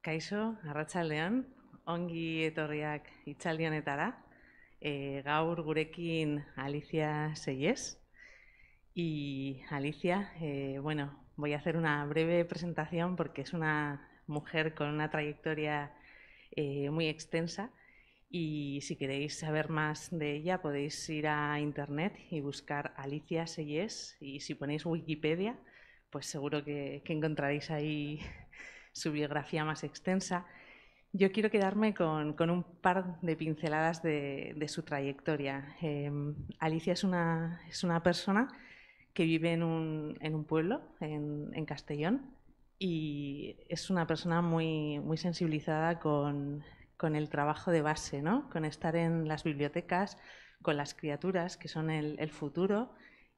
Kaixo, arratsaldean, ongi etorriak hitzaldi honetara. Gaur gurekin Alicia Seyes. Y Alicia, bueno, voy a hacer una breve presentación porque es una mujer con una trayectoria muy extensa y si queréis saber más de ella podéis ir a internet y buscar Alicia Seyes y si ponéis Wikipedia, pues seguro que encontraréis ahí su biografía más extensa. Yo quiero quedarme con un par de pinceladas de su trayectoria. Alicia es una persona que vive en un pueblo, en Castellón, y es una persona muy sensibilizada con el trabajo de base, ¿no? Con estar en las bibliotecas, con las criaturas, que son el futuro,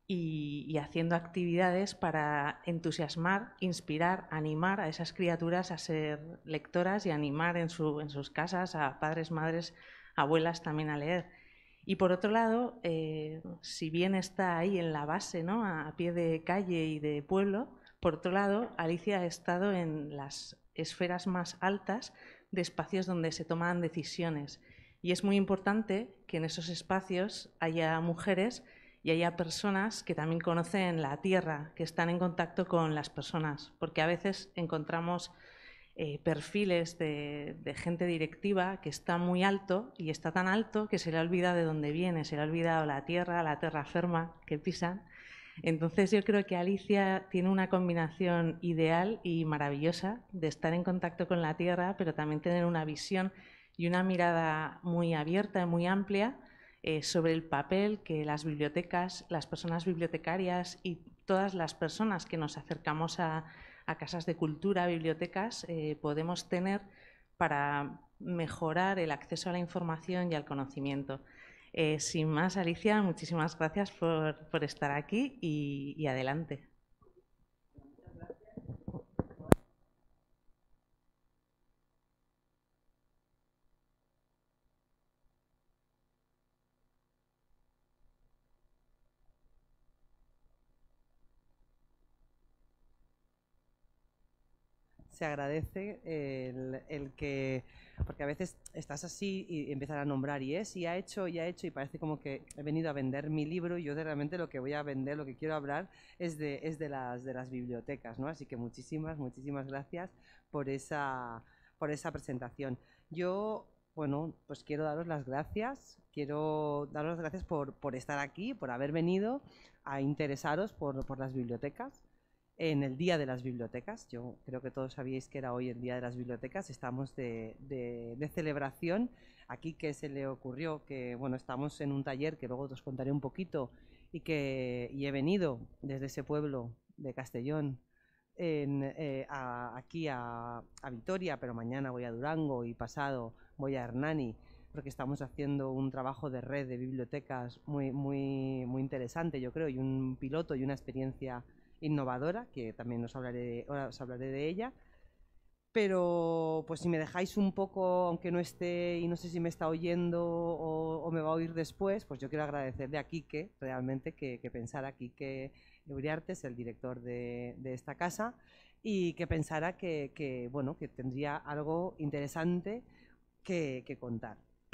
y haciendo actividades para entusiasmar, inspirar, animar a esas criaturas a ser lectoras y animar en sus casas a padres, madres, abuelas también a leer. Y por otro lado, si bien está ahí en la base, ¿no? A pie de calle y de pueblo, por otro lado, Alicia ha estado en las esferas más altas de espacios donde se toman decisiones. Y es muy importante que en esos espacios haya mujeres y haya personas que también conocen la tierra, que están en contacto con las personas, porque a veces encontramos perfiles de gente directiva que está muy alto y está tan alto que se le olvida de dónde viene, se le ha olvidado la tierra ferma que pisan. Entonces yo creo que Alicia tiene una combinación ideal y maravillosa de estar en contacto con la tierra, pero también tener una visión y una mirada muy abierta y muy amplia sobre el papel que las bibliotecas, las personas bibliotecarias y todas las personas que nos acercamos a casas de cultura, bibliotecas, podemos tener para mejorar el acceso a la información y al conocimiento. Sin más, Alicia, muchísimas gracias por estar aquí y adelante. Se agradece el que, porque a veces estás así y empiezan a nombrar y ha hecho, y parece como que he venido a vender mi libro y yo realmente lo que voy a vender, lo que quiero hablar es de las bibliotecas, ¿no? Así que muchísimas gracias por esa presentación. Yo, bueno, pues quiero daros las gracias por estar aquí, por haber venido a interesaros por las bibliotecas en el Día de las Bibliotecas. Yo creo que todos sabíais que era hoy el Día de las Bibliotecas. Estamos de celebración. Aquí que se le ocurrió que, bueno, estamos en un taller que luego os contaré un poquito y he venido desde ese pueblo de Castellón aquí a Vitoria, pero mañana voy a Durango y pasado voy a Hernani porque estamos haciendo un trabajo de red de bibliotecas muy interesante, yo creo, y un piloto y una experiencia innovadora, que también ahora os hablaré de ella. Pero pues si me dejáis un poco, aunque no esté y no sé si me está oyendo o me va a oír después, pues yo quiero agradecerle a Quique, realmente, que pensara Quique Uriartes, el director de esta casa, y que pensara bueno, que tendría algo interesante que contar.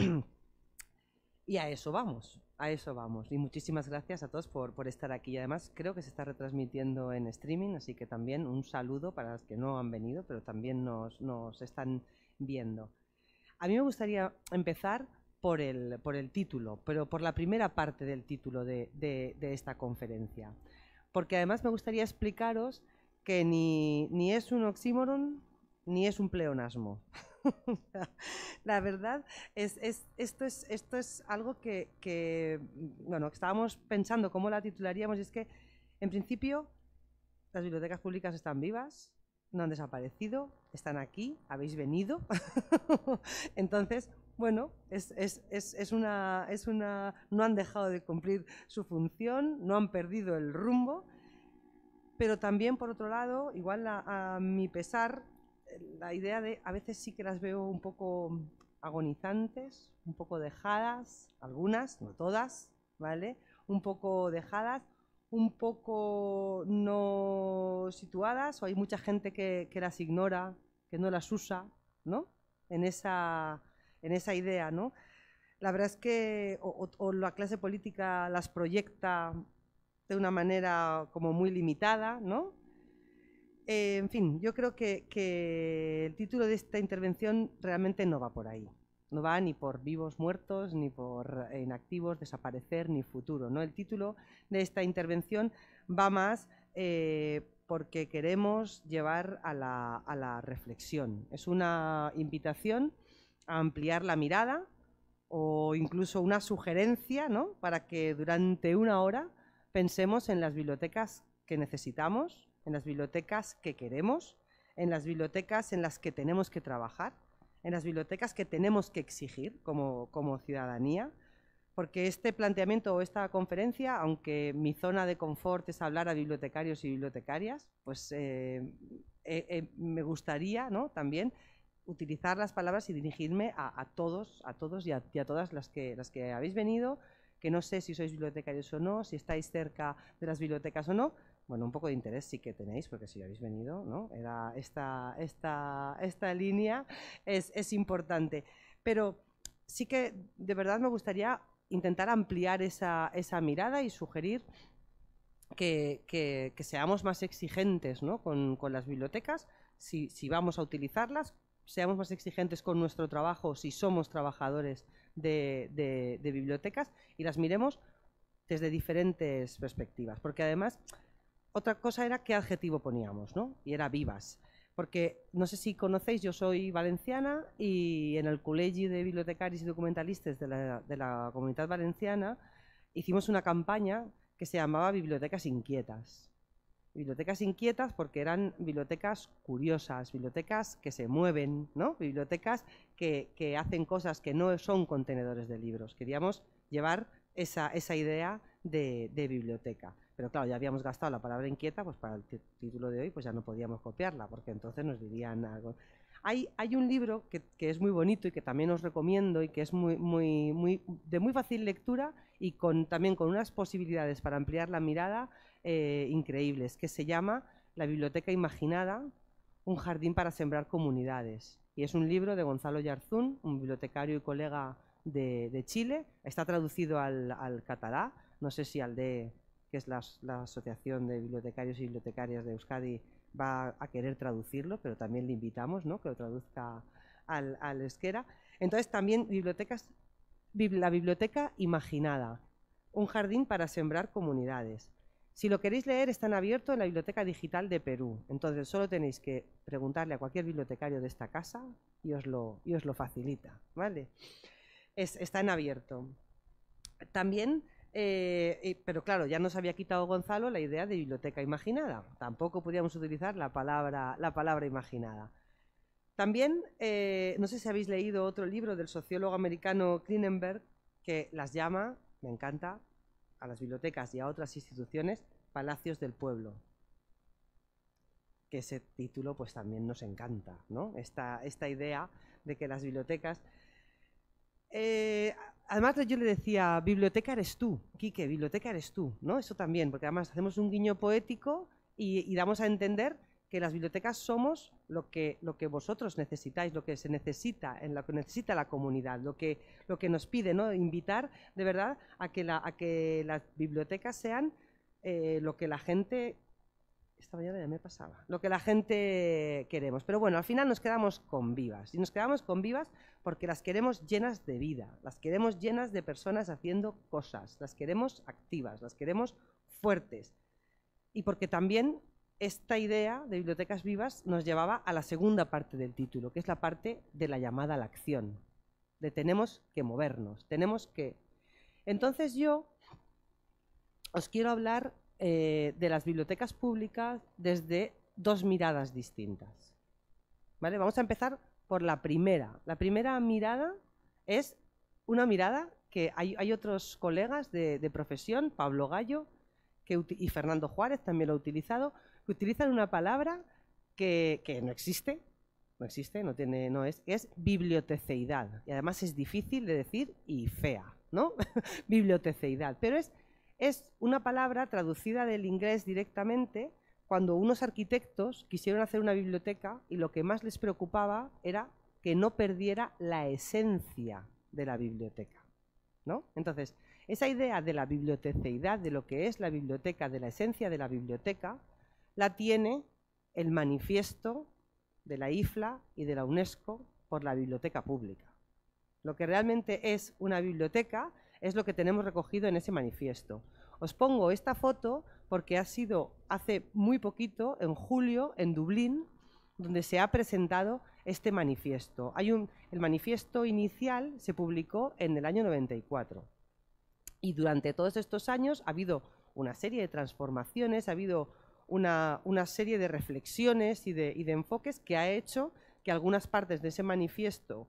Y a eso vamos, a eso vamos. Y muchísimas gracias a todos por estar aquí. Y además creo que se está retransmitiendo en streaming, así que también un saludo para los que no han venido, pero también nos están viendo. A mí me gustaría empezar por el título, pero por la primera parte del título de esta conferencia. Porque además me gustaría explicaros que ni es un oxímoron ni es un pleonasmo. La verdad esto es algo bueno, que estábamos pensando cómo la titularíamos, y es que en principio las bibliotecas públicas están vivas, no han desaparecido, están aquí, habéis venido. Entonces, bueno, no han dejado de cumplir su función, no han perdido el rumbo, pero también, por otro lado, igual a mi pesar, la idea de a veces sí que las veo un poco agonizantes, un poco dejadas, algunas, no todas, ¿vale? Un poco dejadas, un poco no situadas, o hay mucha gente que las ignora, que no las usa, ¿no? En esa idea, ¿no? La verdad es que o la clase política las proyecta de una manera como muy limitada, ¿no? En fin, yo creo que el título de esta intervención realmente no va por ahí. No va ni por vivos muertos, ni por inactivos, desaparecer, ni futuro, ¿no? El título de esta intervención va más porque queremos llevar a la reflexión. Es una invitación a ampliar la mirada o incluso una sugerencia, ¿no? Para que durante una hora pensemos en las bibliotecas que necesitamos, en las bibliotecas que queremos, en las bibliotecas en las que tenemos que trabajar, en las bibliotecas que tenemos que exigir como ciudadanía, porque este planteamiento o esta conferencia, aunque mi zona de confort es hablar a bibliotecarios y bibliotecarias, pues me gustaría, ¿no?, también utilizar las palabras y dirigirme a todos y a todas las que habéis venido, que no sé si sois bibliotecarios o no, si estáis cerca de las bibliotecas o no. Bueno, un poco de interés sí que tenéis, porque si habéis venido, ¿no? Era esta línea es importante. Pero sí que de verdad me gustaría intentar ampliar esa mirada y sugerir que seamos más exigentes, ¿no?, con las bibliotecas, si vamos a utilizarlas, seamos más exigentes con nuestro trabajo si somos trabajadores de bibliotecas, y las miremos desde diferentes perspectivas, porque además otra cosa era qué adjetivo poníamos, ¿no? Y era vivas, porque no sé si conocéis, yo soy valenciana y en el Col·legi de Bibliotecaris y Documentalistes de la Comunitat Valenciana hicimos una campaña que se llamaba Bibliotecas Inquietas. Bibliotecas inquietas porque eran bibliotecas curiosas, bibliotecas que se mueven, ¿no? Bibliotecas que hacen cosas que no son contenedores de libros. Queríamos llevar esa idea de biblioteca. Pero claro, ya habíamos gastado la palabra inquieta, pues para el título de hoy pues ya no podíamos copiarla, porque entonces nos dirían algo. Hay un libro que es muy bonito y que también os recomiendo y que es de muy fácil lectura y también con unas posibilidades para ampliar la mirada increíbles, que se llama La biblioteca imaginada, un jardín para sembrar comunidades. Y es un libro de Gonzalo Yarzún, un bibliotecario y colega de Chile. Está traducido al catalá, no sé si que es la Asociación de Bibliotecarios y Bibliotecarias de Euskadi, va a querer traducirlo, pero también le invitamos, ¿no?, que lo traduzca al euskera. Entonces también la biblioteca imaginada, un jardín para sembrar comunidades. Si lo queréis leer, está en abierto en la Biblioteca Digital de Perú. Entonces solo tenéis que preguntarle a cualquier bibliotecario de esta casa y os lo facilita, ¿vale? Está en abierto. También, pero claro, ya nos había quitado Gonzalo la idea de biblioteca imaginada. Tampoco podíamos utilizar la palabra imaginada. También, no sé si habéis leído otro libro del sociólogo americano Klinenberg, que las llama, me encanta, a las bibliotecas y a otras instituciones, palacios del pueblo. Que ese título pues también nos encanta, ¿no? Esta idea de que las bibliotecas... además yo le decía, biblioteca eres tú, Quique, biblioteca eres tú, ¿no? Eso también, porque además hacemos un guiño poético y damos a entender que las bibliotecas somos lo que vosotros necesitáis, lo que se necesita, en lo que necesita la comunidad, lo que nos pide, ¿no? Invitar de verdad a que las bibliotecas sean lo que la gente... Esta mañana ya me pasaba. Lo que la gente queremos. Pero bueno, al final nos quedamos con vivas. Y nos quedamos con vivas porque las queremos llenas de vida, las queremos llenas de personas haciendo cosas, las queremos activas, las queremos fuertes. Y porque también esta idea de bibliotecas vivas nos llevaba a la segunda parte del título, que es la parte de la llamada a la acción. De tenemos que movernos, tenemos que... Entonces yo os quiero hablar de las bibliotecas públicas desde dos miradas distintas, ¿vale? Vamos a empezar por la primera. La primera mirada es una mirada que hay otros colegas de profesión, Pablo Gallo y Fernando Juárez también lo ha utilizado, que utilizan una palabra que no existe, que es biblioteceidad. Y además es difícil de decir y fea, ¿no? Biblioteceidad. Pero es una palabra traducida del inglés directamente cuando unos arquitectos quisieron hacer una biblioteca y lo que más les preocupaba era que no perdiera la esencia de la biblioteca, ¿no? Entonces, esa idea de la biblioteceidad, de lo que es la biblioteca, de la esencia de la biblioteca, la tiene el manifiesto de la IFLA y de la UNESCO por la biblioteca pública. Lo que realmente es una biblioteca es lo que tenemos recogido en ese manifiesto. Os pongo esta foto porque ha sido hace muy poquito, en julio, en Dublín, donde se ha presentado este manifiesto. El manifiesto inicial se publicó en el año 94. Y durante todos estos años ha habido una serie de transformaciones, ha habido una serie de reflexiones y de enfoques que ha hecho que algunas partes de ese manifiesto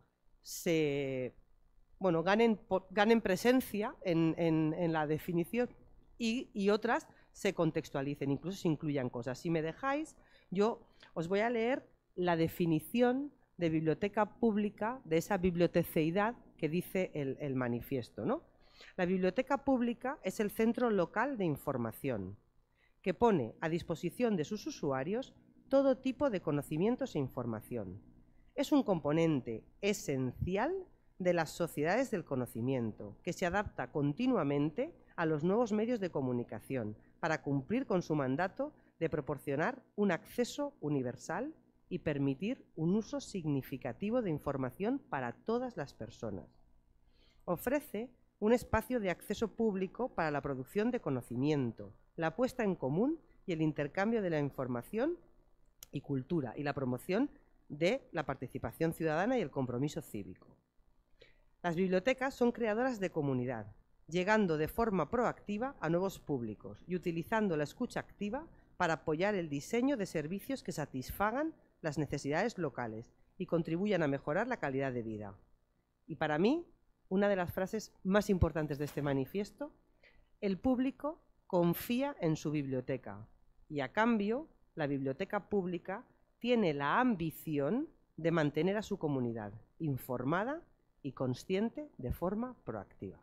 ganen presencia en la definición y otras se contextualicen, incluso se incluyan cosas. Si me dejáis, yo os voy a leer la definición de biblioteca pública, de esa biblioteceidad que dice el manifiesto, ¿no? La biblioteca pública es el centro local de información que pone a disposición de sus usuarios todo tipo de conocimientos e información. Es un componente esencial de las sociedades del conocimiento, que se adapta continuamente a los nuevos medios de comunicación para cumplir con su mandato de proporcionar un acceso universal y permitir un uso significativo de información para todas las personas. Ofrece un espacio de acceso público para la producción de conocimiento, la puesta en común y el intercambio de la información y cultura y la promoción de la participación ciudadana y el compromiso cívico. Las bibliotecas son creadoras de comunidad, llegando de forma proactiva a nuevos públicos y utilizando la escucha activa para apoyar el diseño de servicios que satisfagan las necesidades locales y contribuyan a mejorar la calidad de vida. Y para mí, una de las frases más importantes de este manifiesto: el público confía en su biblioteca y, a cambio, la biblioteca pública tiene la ambición de mantener a su comunidad informada y consciente de forma proactiva.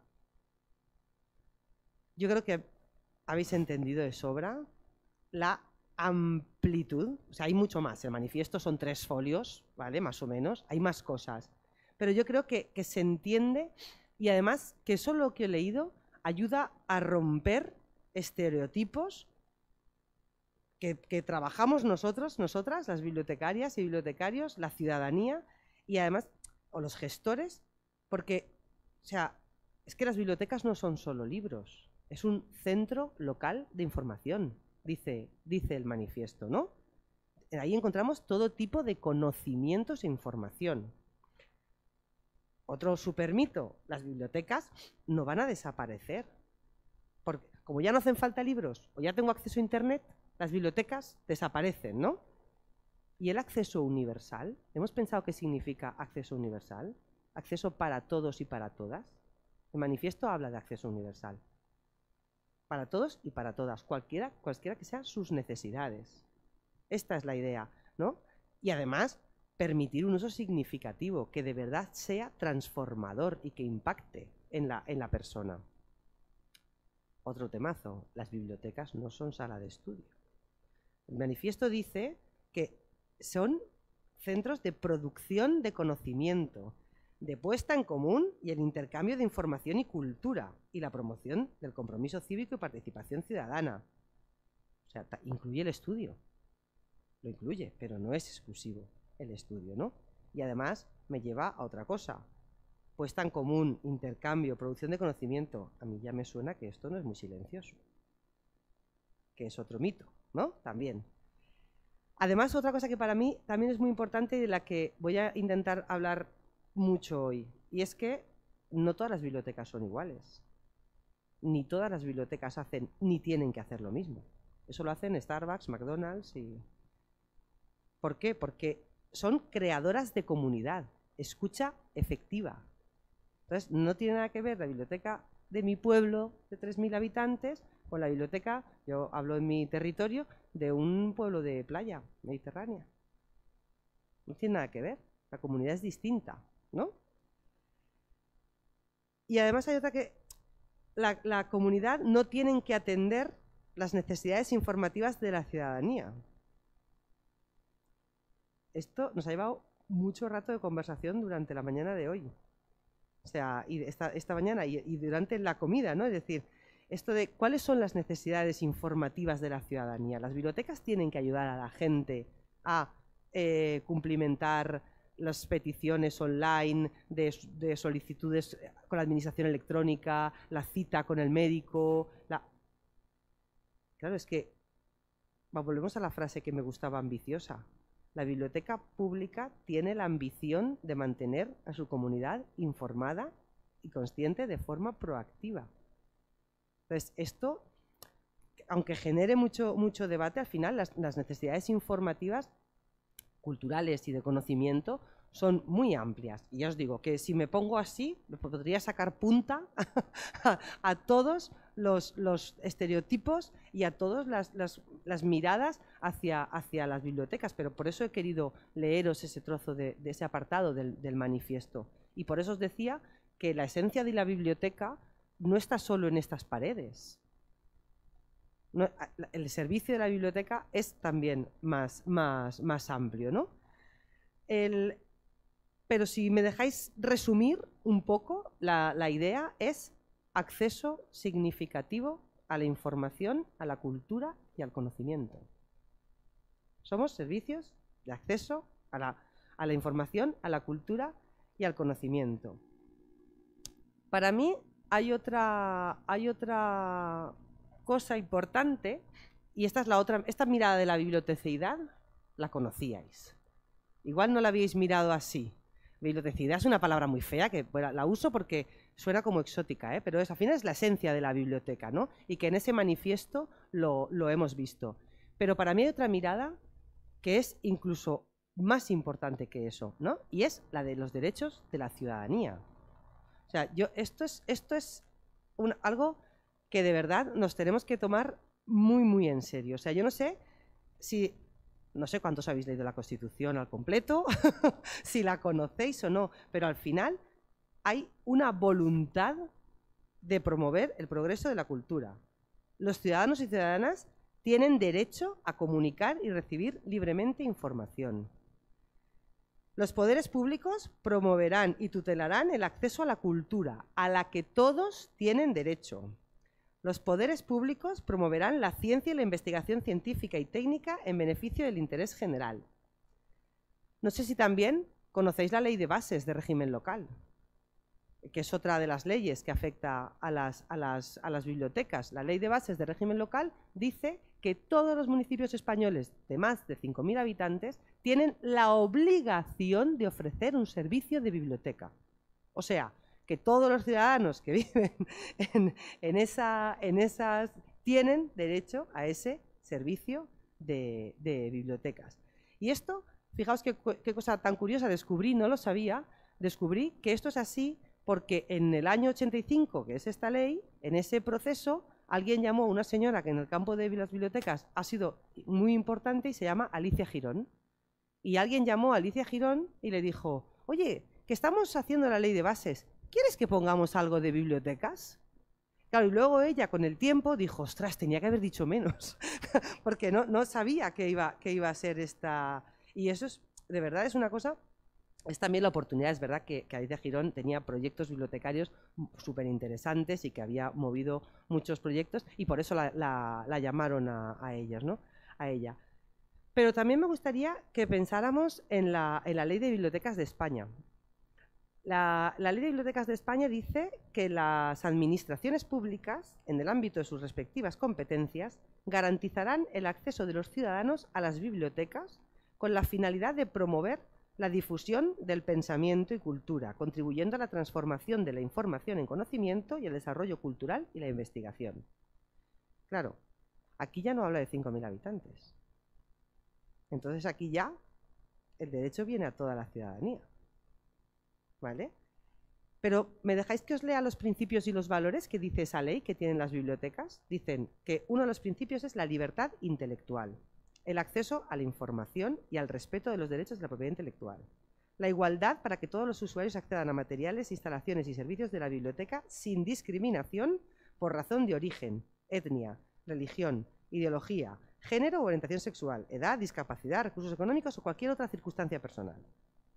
Yo creo que habéis entendido de sobra la amplitud. O sea, hay mucho más. El manifiesto son 3 folios, ¿vale? Más o menos. Hay más cosas. Pero yo creo que se entiende, y además que solo lo que he leído ayuda a romper estereotipos que trabajamos nosotras, las bibliotecarias y bibliotecarios, la ciudadanía y además, o los gestores, porque, o sea, es que las bibliotecas no son solo libros, es un centro local de información, dice el manifiesto, ¿no? Ahí encontramos todo tipo de conocimientos e información. Otro supermito: las bibliotecas no van a desaparecer, porque como ya no hacen falta libros o ya tengo acceso a internet, las bibliotecas desaparecen, ¿no? ¿Y el acceso universal? ¿Hemos pensado qué significa acceso universal? ¿Acceso para todos y para todas? El manifiesto habla de acceso universal. Para todos y para todas, cualquiera que sean sus necesidades. Esta es la idea, ¿no? Y además, permitir un uso significativo, que de verdad sea transformador y que impacte en la persona. Otro temazo: las bibliotecas no son sala de estudio. El manifiesto dice que son centros de producción de conocimiento, de puesta en común y el intercambio de información y cultura, y la promoción del compromiso cívico y participación ciudadana. O sea, incluye el estudio. Lo incluye, pero no es exclusivo el estudio, ¿no? Y además me lleva a otra cosa: puesta en común, intercambio, producción de conocimiento. A mí ya me suena que esto no es muy silencioso, que es otro mito, ¿no? También. Además, otra cosa que para mí también es muy importante y de la que voy a intentar hablar mucho hoy, y es que no todas las bibliotecas son iguales. Ni todas las bibliotecas hacen ni tienen que hacer lo mismo. Eso lo hacen Starbucks, McDonald's y... ¿Por qué? Porque son creadoras de comunidad, escucha efectiva. Entonces, no tiene nada que ver la biblioteca de mi pueblo de 3.000 habitantes con la biblioteca, yo hablo en mi territorio, de un pueblo de playa mediterránea. No tiene nada que ver, la comunidad es distinta, ¿no? Y además hay otra que la comunidad no tienen que atender las necesidades informativas de la ciudadanía. Esto nos ha llevado mucho rato de conversación durante la mañana de hoy. O sea, y esta mañana y durante la comida, ¿no? Es decir, esto de cuáles son las necesidades informativas de la ciudadanía. Las bibliotecas tienen que ayudar a la gente a cumplimentar las peticiones online de solicitudes con la administración electrónica, la cita con el médico. Claro, es que volvemos a la frase que me gustaba, ambiciosa. La biblioteca pública tiene la ambición de mantener a su comunidad informada y consciente de forma proactiva. Entonces, esto, aunque genere mucho debate, al final las necesidades informativas, culturales y de conocimiento son muy amplias. Y ya os digo que si me pongo así, podría sacar punta a todos los estereotipos y a todas las miradas hacia las bibliotecas. Pero por eso he querido leeros ese trozo de ese apartado del manifiesto. Y por eso os decía que la esencia de la biblioteca no está solo en estas paredes. No, el servicio de la biblioteca es también más amplio, ¿no? Pero si me dejáis resumir un poco, la idea es acceso significativo a la información, a la cultura y al conocimiento. Somos servicios de acceso a la información, a la cultura y al conocimiento. Para mí hay otra cosa importante, y esta es la otra. Esta mirada de la bibliotecidad la conocíais. Igual no la habíais mirado así. Bibliotecidad es una palabra muy fea, que la uso porque suena como exótica, pero al final es la esencia de la biblioteca, ¿no? Y que en ese manifiesto lo hemos visto. Pero para mí hay otra mirada que es incluso más importante que eso, ¿no? Y es la de los derechos de la ciudadanía. O sea, esto es algo que de verdad nos tenemos que tomar muy en serio. O sea, yo no sé cuántos habéis leído la Constitución al completo, si la conocéis o no, pero al final hay una voluntad de promover el progreso de la cultura. Los ciudadanos y ciudadanas tienen derecho a comunicar y recibir libremente información. Los poderes públicos promoverán y tutelarán el acceso a la cultura, a la que todos tienen derecho. Los poderes públicos promoverán la ciencia y la investigación científica y técnica en beneficio del interés general. No sé si también conocéis la Ley de Bases de Régimen Local, que es otra de las leyes que afecta a las bibliotecas. La Ley de Bases de Régimen Local dice que todos los municipios españoles de más de 5.000 habitantes tienen la obligación de ofrecer un servicio de biblioteca. O sea, que todos los ciudadanos que viven en esas tienen derecho a ese servicio de bibliotecas. Y esto, fijaos qué cosa tan curiosa, descubrí, no lo sabía, descubrí que esto es así porque en el año 85, que es esta ley, en ese proceso, alguien llamó a una señora que en el campo de las bibliotecas ha sido muy importante y se llama Alicia Girón. Y alguien llamó a Alicia Girón y le dijo, oye, que estamos haciendo la ley de bases, ¿quieres que pongamos algo de bibliotecas? Claro, y luego ella con el tiempo dijo, ostras, tenía que haber dicho menos, porque no sabía que iba a ser esta. Y eso es, de verdad, es una cosa, es también la oportunidad, es verdad que Alicia Girón tenía proyectos bibliotecarios súper interesantes y que había movido muchos proyectos y por eso la llamaron a ellas, ¿no? A ella. Pero también me gustaría que pensáramos en la Ley de Bibliotecas de España. La Ley de Bibliotecas de España dice que las administraciones públicas, en el ámbito de sus respectivas competencias, garantizarán el acceso de los ciudadanos a las bibliotecas con la finalidad de promover la difusión del pensamiento y cultura, contribuyendo a la transformación de la información en conocimiento y el desarrollo cultural y la investigación. Claro, aquí ya no habla de 5.000 habitantes. Entonces aquí ya el derecho viene a toda la ciudadanía. ¿Vale? Pero ¿me dejáis que os lea los principios y los valores que dice esa ley que tienen las bibliotecas? Dicen que uno de los principios es la libertad intelectual, el acceso a la información y al respeto de los derechos de la propiedad intelectual, la igualdad para que todos los usuarios accedan a materiales, instalaciones y servicios de la biblioteca sin discriminación por razón de origen, etnia, religión, ideología, género o orientación sexual, edad, discapacidad, recursos económicos o cualquier otra circunstancia personal.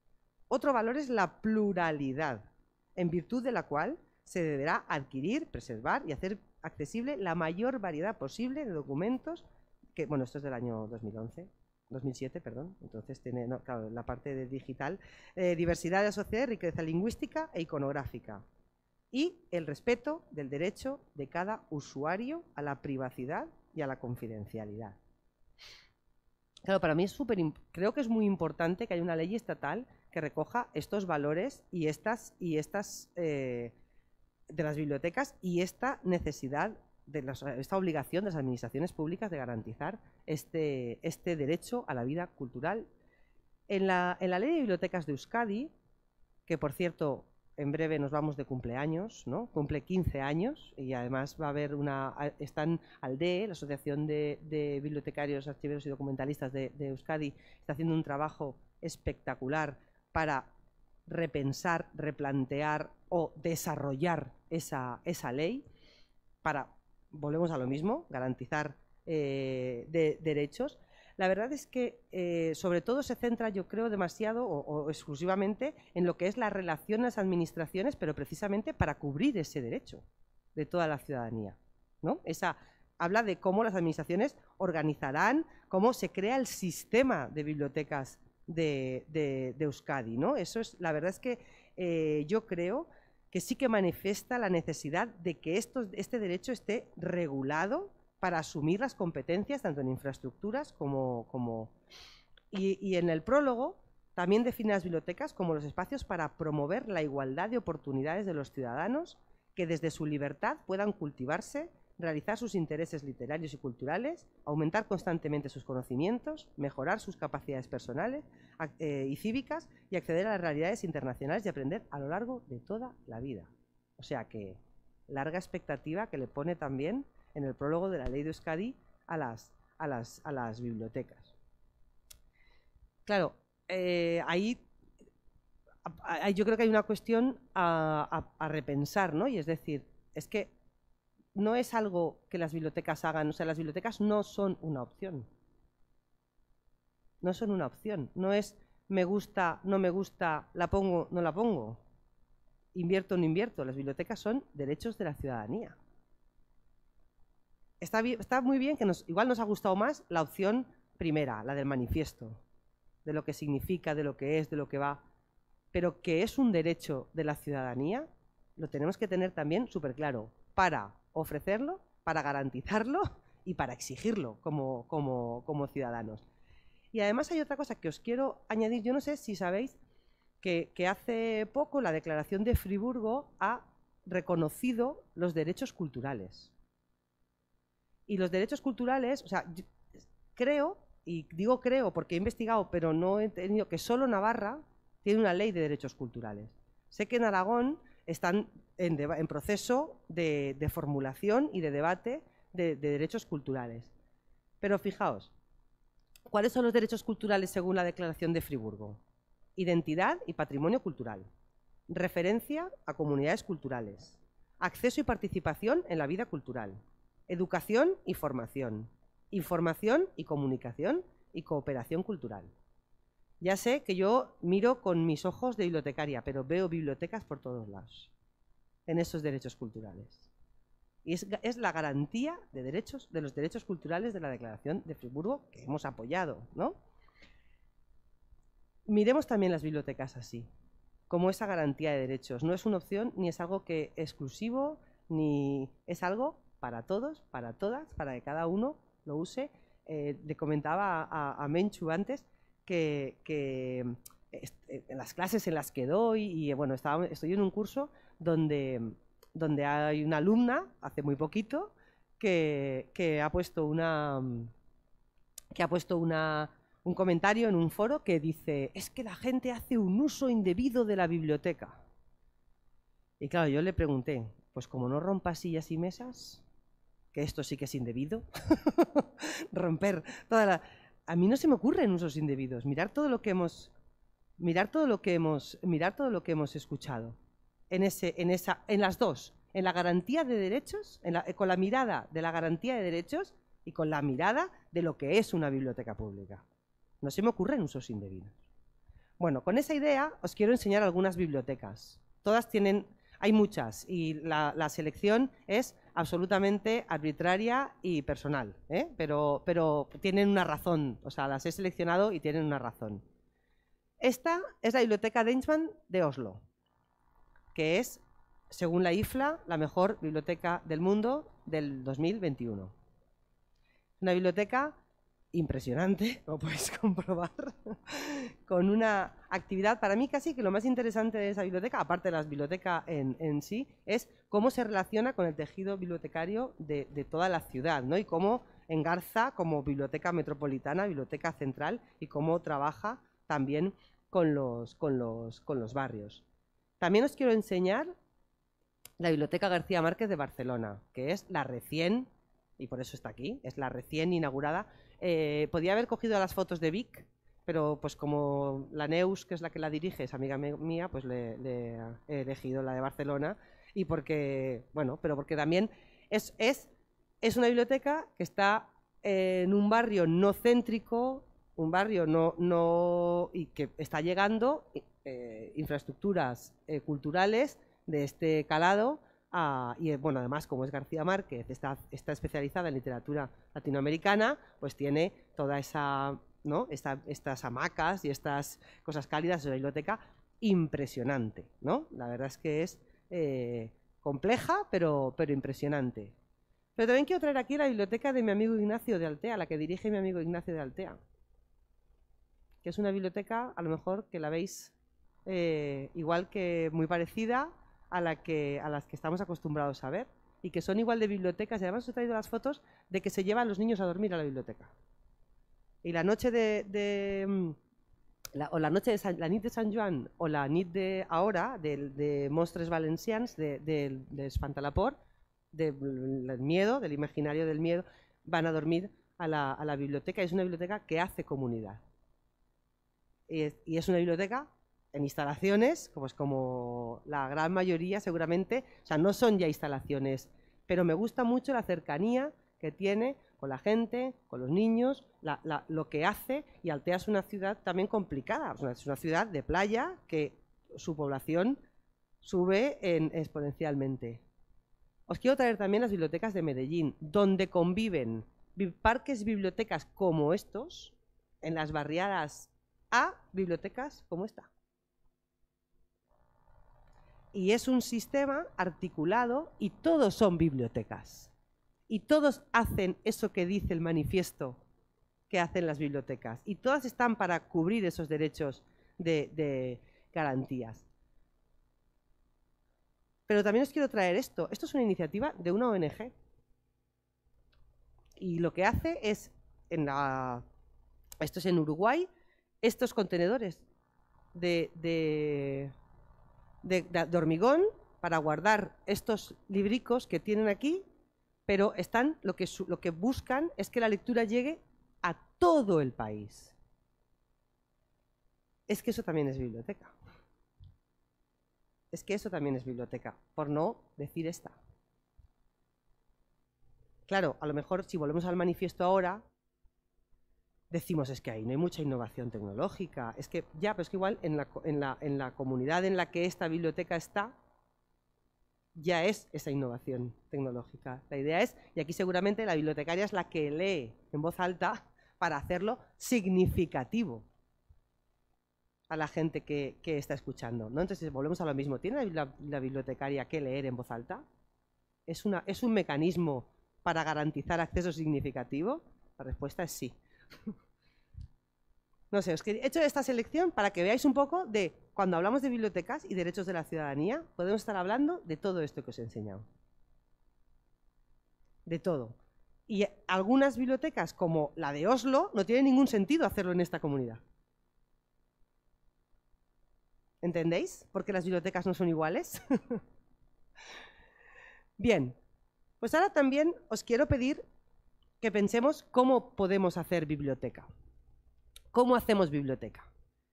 Otro valor es la pluralidad, en virtud de la cual se deberá adquirir, preservar y hacer accesible la mayor variedad posible de documentos, que, bueno, esto es del año 2007, perdón, entonces tiene, no, claro, la parte de digital, diversidad de la sociedad, riqueza lingüística e iconográfica, y el respeto del derecho de cada usuario a la privacidad y a la confidencialidad. Claro, para mí creo que es muy importante que haya una ley estatal que recoja estos valores y estas de las bibliotecas y esta necesidad, esta obligación de las administraciones públicas de garantizar este derecho a la vida cultural. En la Ley de Bibliotecas de Euskadi, que por cierto en breve nos vamos de cumpleaños, ¿no? Cumple 15 años y además va a haber están ALDE, la Asociación de Bibliotecarios, Archiveros y Documentalistas de Euskadi, está haciendo un trabajo espectacular para repensar, replantear o desarrollar esa ley para, volvemos a lo mismo, garantizar derechos. La verdad es que sobre todo se centra, yo creo, demasiado o exclusivamente en lo que es la relación de las administraciones, pero precisamente para cubrir ese derecho de toda la ciudadanía, ¿no? Habla de cómo las administraciones organizarán, cómo se crea el sistema de bibliotecas de Euskadi, ¿no? Eso es, la verdad es que yo creo que sí que manifiesta la necesidad de que este derecho esté regulado para asumir las competencias tanto en infraestructuras y en el prólogo también define las bibliotecas como los espacios para promover la igualdad de oportunidades de los ciudadanos que desde su libertad puedan cultivarse, realizar sus intereses literarios y culturales, aumentar constantemente sus conocimientos, mejorar sus capacidades personales y cívicas y acceder a las realidades internacionales y aprender a lo largo de toda la vida. O sea que larga expectativa que le pone también en el prólogo de la Ley de Euskadi a las bibliotecas. Claro, ahí yo creo que hay una cuestión a repensar, ¿no? Y es decir, es que no es algo que las bibliotecas hagan, o sea, las bibliotecas no son una opción. No son una opción, no es me gusta, no me gusta, la pongo, no la pongo, invierto, no invierto. Las bibliotecas son derechos de la ciudadanía. Está muy bien que igual nos ha gustado más la opción primera, la del manifiesto, de lo que significa, de lo que es, de lo que va, pero que es un derecho de la ciudadanía, lo tenemos que tener también súper claro para ofrecerlo, para garantizarlo y para exigirlo como ciudadanos. Y además hay otra cosa que os quiero añadir. Yo no sé si sabéis que hace poco la Declaración de Friburgo ha reconocido los derechos culturales. Y los derechos culturales, o sea, creo, y digo creo porque he investigado, pero no he tenido, que solo Navarra tiene una ley de derechos culturales. Sé que en Aragón están en proceso de formulación y de debate de derechos culturales. Pero fijaos, ¿cuáles son los derechos culturales según la Declaración de Friburgo? Identidad y patrimonio cultural, referencia a comunidades culturales, acceso y participación en la vida cultural, educación y formación, información y comunicación y cooperación cultural. Ya sé que yo miro con mis ojos de bibliotecaria, pero veo bibliotecas por todos lados en esos derechos culturales. Y es la garantía de los derechos culturales de la Declaración de Friburgo que hemos apoyado, ¿no? Miremos también las bibliotecas así, como esa garantía de derechos. No es una opción ni es algo que exclusivo, ni es algo para todos, para todas, para que cada uno lo use. Le comentaba a Menchu antes que en las clases en las que doy, y bueno, estoy en un curso donde hay una alumna, hace muy poquito, que ha puesto un comentario en un foro que dice: es que la gente hace un uso indebido de la biblioteca. Y claro, yo le pregunté, pues como no rompas sillas y mesas, que esto sí que es indebido, romper toda la... A mí no se me ocurren usos indebidos. Mirar todo lo que hemos escuchado en las dos, en la garantía de derechos, con la mirada de la garantía de derechos y con la mirada de lo que es una biblioteca pública. No se me ocurren usos indebidos. Bueno, con esa idea os quiero enseñar algunas bibliotecas. Todas tienen, hay muchas, y la selección es absolutamente arbitraria y personal, ¿eh? Pero tienen una razón, o sea, las he seleccionado y tienen una razón. Esta es la Biblioteca Deichmann de Oslo, que es, según la IFLA, la mejor biblioteca del mundo del 2021. Una biblioteca impresionante, como podéis comprobar, con una actividad, para mí casi que lo más interesante de esa biblioteca, aparte de la biblioteca en sí, es cómo se relaciona con el tejido bibliotecario de toda la ciudad, ¿no? Y cómo engarza como biblioteca metropolitana, biblioteca central, y cómo trabaja también con los barrios. También os quiero enseñar la Biblioteca García Márquez de Barcelona, que es la recién, y por eso está aquí, es la recién inaugurada. Podía haber cogido las fotos de Vic, pero pues como la Neus, que es la que la dirige, es amiga mía, pues le he elegido la de Barcelona, y porque, bueno, pero porque también es una biblioteca que está en un barrio no céntrico, un barrio y que está llegando infraestructuras culturales de este calado. Y bueno, además, como es García Márquez, está especializada en literatura latinoamericana, pues tiene toda esa, ¿no? Estas hamacas y estas cosas cálidas de la biblioteca impresionante, ¿no? La verdad es que es compleja, pero impresionante. Pero también quiero traer aquí la biblioteca de mi amigo Ignacio de Altea, la que dirige mi amigo Ignacio de Altea, que es una biblioteca, a lo mejor que la veis igual que muy parecida a las que estamos acostumbrados a ver, y que son igual de bibliotecas. Y además os he traído las fotos de que se llevan los niños a dormir a la biblioteca. Y la noche la nit de Sant Joan o la nit de ahora de Mostres Valencians de Espantalapor, del miedo, del imaginario del miedo, van a dormir a la biblioteca. Es una biblioteca que hace comunidad. Y es una biblioteca en instalaciones, pues como la gran mayoría seguramente, o sea, no son ya instalaciones, pero me gusta mucho la cercanía que tiene con la gente, con los niños, lo que hace. Y Altea es una ciudad también complicada, es una ciudad de playa que su población sube exponencialmente. Os quiero traer también las bibliotecas de Medellín, donde conviven parques bibliotecas como estos, en las barriadas a bibliotecas como esta. Y es un sistema articulado y todos son bibliotecas. Y todos hacen eso que dice el manifiesto que hacen las bibliotecas. Y todas están para cubrir esos derechos de garantías. Pero también os quiero traer esto. Esto es una iniciativa de una ONG. Y lo que hace es, esto es en Uruguay, estos contenedores de hormigón para guardar estos libricos que tienen aquí, pero lo que buscan es que la lectura llegue a todo el país. Es que eso también es biblioteca. Es que eso también es biblioteca, por no decir esta. Claro, a lo mejor si volvemos al manifiesto ahora, decimos, es que ahí no hay mucha innovación tecnológica. Es que ya, pero es que igual en la comunidad en la que esta biblioteca está, ya es esa innovación tecnológica. La idea es, y aquí seguramente la bibliotecaria es la que lee en voz alta para hacerlo significativo a la gente que está escuchando, ¿no? Entonces volvemos a lo mismo. ¿Tiene la bibliotecaria que leer en voz alta? ¿Es un mecanismo para garantizar acceso significativo? La respuesta es sí. No sé, os he hecho esta selección para que veáis un poco de, cuando hablamos de bibliotecas y derechos de la ciudadanía, podemos estar hablando de todo esto que os he enseñado. De todo. Y algunas bibliotecas, como la de Oslo, no tiene ningún sentido hacerlo en esta comunidad. ¿Entendéis? Porque las bibliotecas no son iguales. Bien, pues ahora también os quiero pedir que pensemos cómo podemos hacer biblioteca. ¿Cómo hacemos biblioteca?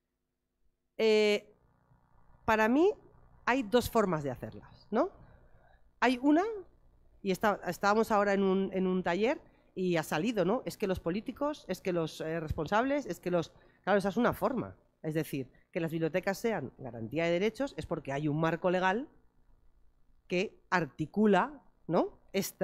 Para mí hay dos formas de hacerlas, ¿no? Hay una, y estábamos ahora en un taller y ha salido, ¿no? Es que los políticos, es que los responsables, es que los... Claro, esa es una forma. Es decir, que las bibliotecas sean garantía de derechos es porque hay un marco legal que articula, ¿no?,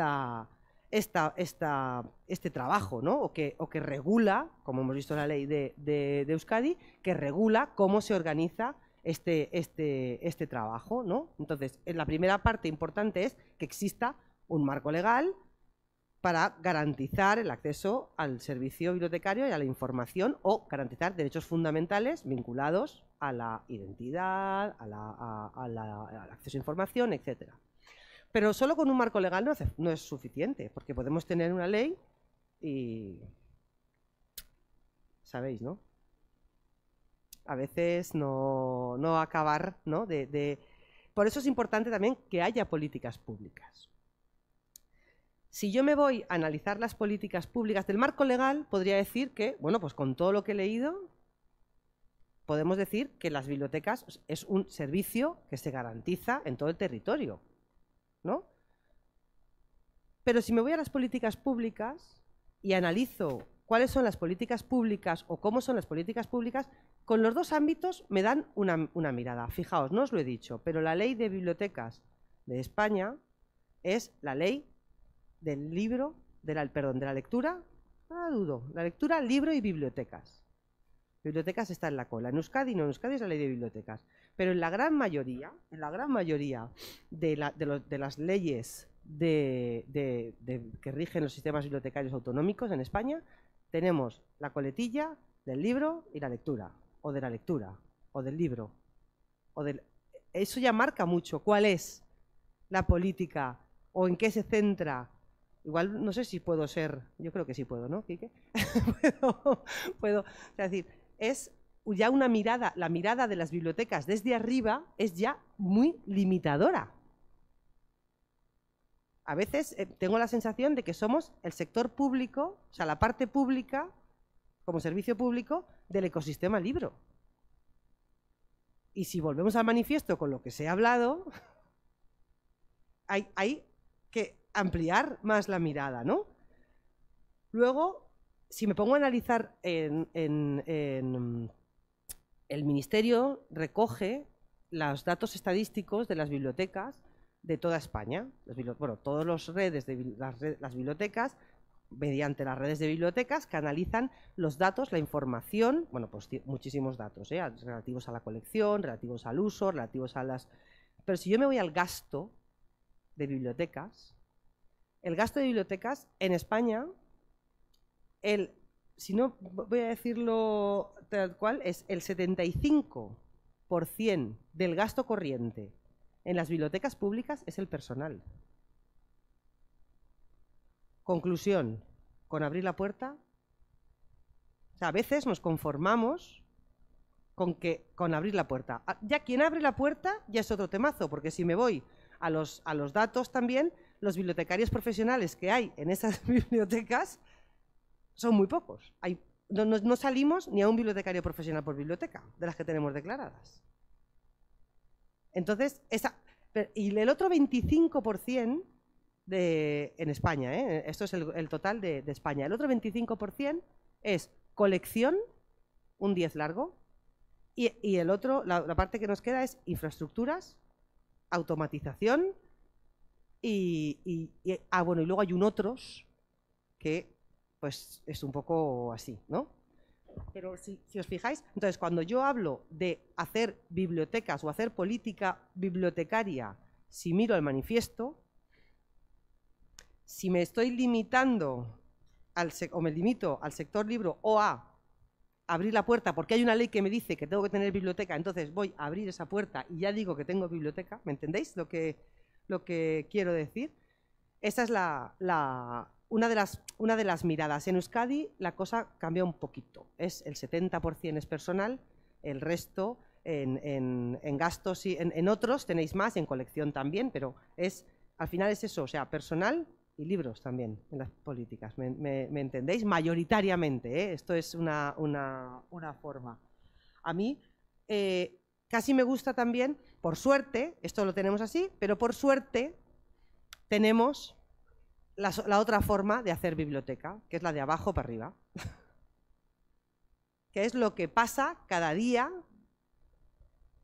este trabajo, ¿no?, o que regula, como hemos visto en la ley de Euskadi, que regula cómo se organiza este trabajo, ¿no? Entonces, la primera parte importante es que exista un marco legal para garantizar el acceso al servicio bibliotecario y a la información, o garantizar derechos fundamentales vinculados a la identidad, al acceso a información, etc. Pero solo con un marco legal no es suficiente, porque podemos tener una ley y... ¿sabéis, no? A veces no acabar, ¿no? Por eso es importante también que haya políticas públicas. Si yo me voy a analizar las políticas públicas del marco legal, podría decir que, bueno, pues con todo lo que he leído, podemos decir que las bibliotecas es un servicio que se garantiza en todo el territorio, ¿no? Pero si me voy a las políticas públicas y analizo cuáles son las políticas públicas o cómo son las políticas públicas, con los dos ámbitos me dan una mirada. Fijaos, no os lo he dicho, pero la ley de bibliotecas de España es la ley del libro, de la lectura, la lectura, libro y bibliotecas. Bibliotecas está en la cola. En Euskadi no, en Euskadi es la ley de bibliotecas. Pero en la gran mayoría de las leyes que rigen los sistemas bibliotecarios autonómicos en España, tenemos la coletilla del libro y la lectura, o de la lectura, o del libro. Eso ya marca mucho cuál es la política o en qué se centra. Igual no sé si puedo ser, yo creo que sí puedo, ¿no, Quique? puedo, es decir, es ya una mirada, la mirada de las bibliotecas desde arriba es ya muy limitadora. A veces tengo la sensación de que somos el sector público, o sea, la parte pública, como servicio público, del ecosistema libro. Y si volvemos al manifiesto con lo que se ha hablado, hay que ampliar más la mirada, ¿no? Luego, si me pongo a analizar el Ministerio recoge los datos estadísticos de las bibliotecas de toda España. Todas las redes de las bibliotecas, mediante las redes de bibliotecas que analizan los datos, la información, bueno, pues muchísimos datos, relativos a la colección, relativos al uso, relativos a las... Pero si yo me voy al gasto de bibliotecas, el gasto de bibliotecas en España, si no voy a decirlo tal cual, es el 75% del gasto corriente en las bibliotecas públicas es el personal. Conclusión, con abrir la puerta, o sea, a veces nos conformamos con abrir la puerta. Ya quien abre la puerta ya es otro temazo, porque si me voy a los datos también, los bibliotecarios profesionales que hay en esas bibliotecas son muy pocos. No salimos ni a un bibliotecario profesional por biblioteca, de las que tenemos declaradas. Entonces, y el otro 25% en España, esto es el total de España, el otro 25% es colección, un 10 largo, y el otro, la parte que nos queda es infraestructuras, automatización y luego hay un otros que pues es un poco así, ¿no? Pero si os fijáis, entonces cuando yo hablo de hacer bibliotecas o hacer política bibliotecaria, si miro el manifiesto, si me estoy limitando o me limito al sector libro o a abrir la puerta porque hay una ley que me dice que tengo que tener biblioteca, entonces voy a abrir esa puerta y ya digo que tengo biblioteca, ¿me entendéis lo que quiero decir? Esa es una de las miradas. En Euskadi la cosa cambia un poquito. Es el 70% es personal, el resto en gastos y en otros tenéis más, en colección también, pero al final es eso, o sea, personal y libros también en las políticas. ¿Me entendéis? Mayoritariamente, ¿eh? Esto es una forma. A mí casi me gusta también, por suerte, esto lo tenemos así, pero por suerte tenemos la otra forma de hacer biblioteca, que es la de abajo para arriba, que es lo que pasa cada día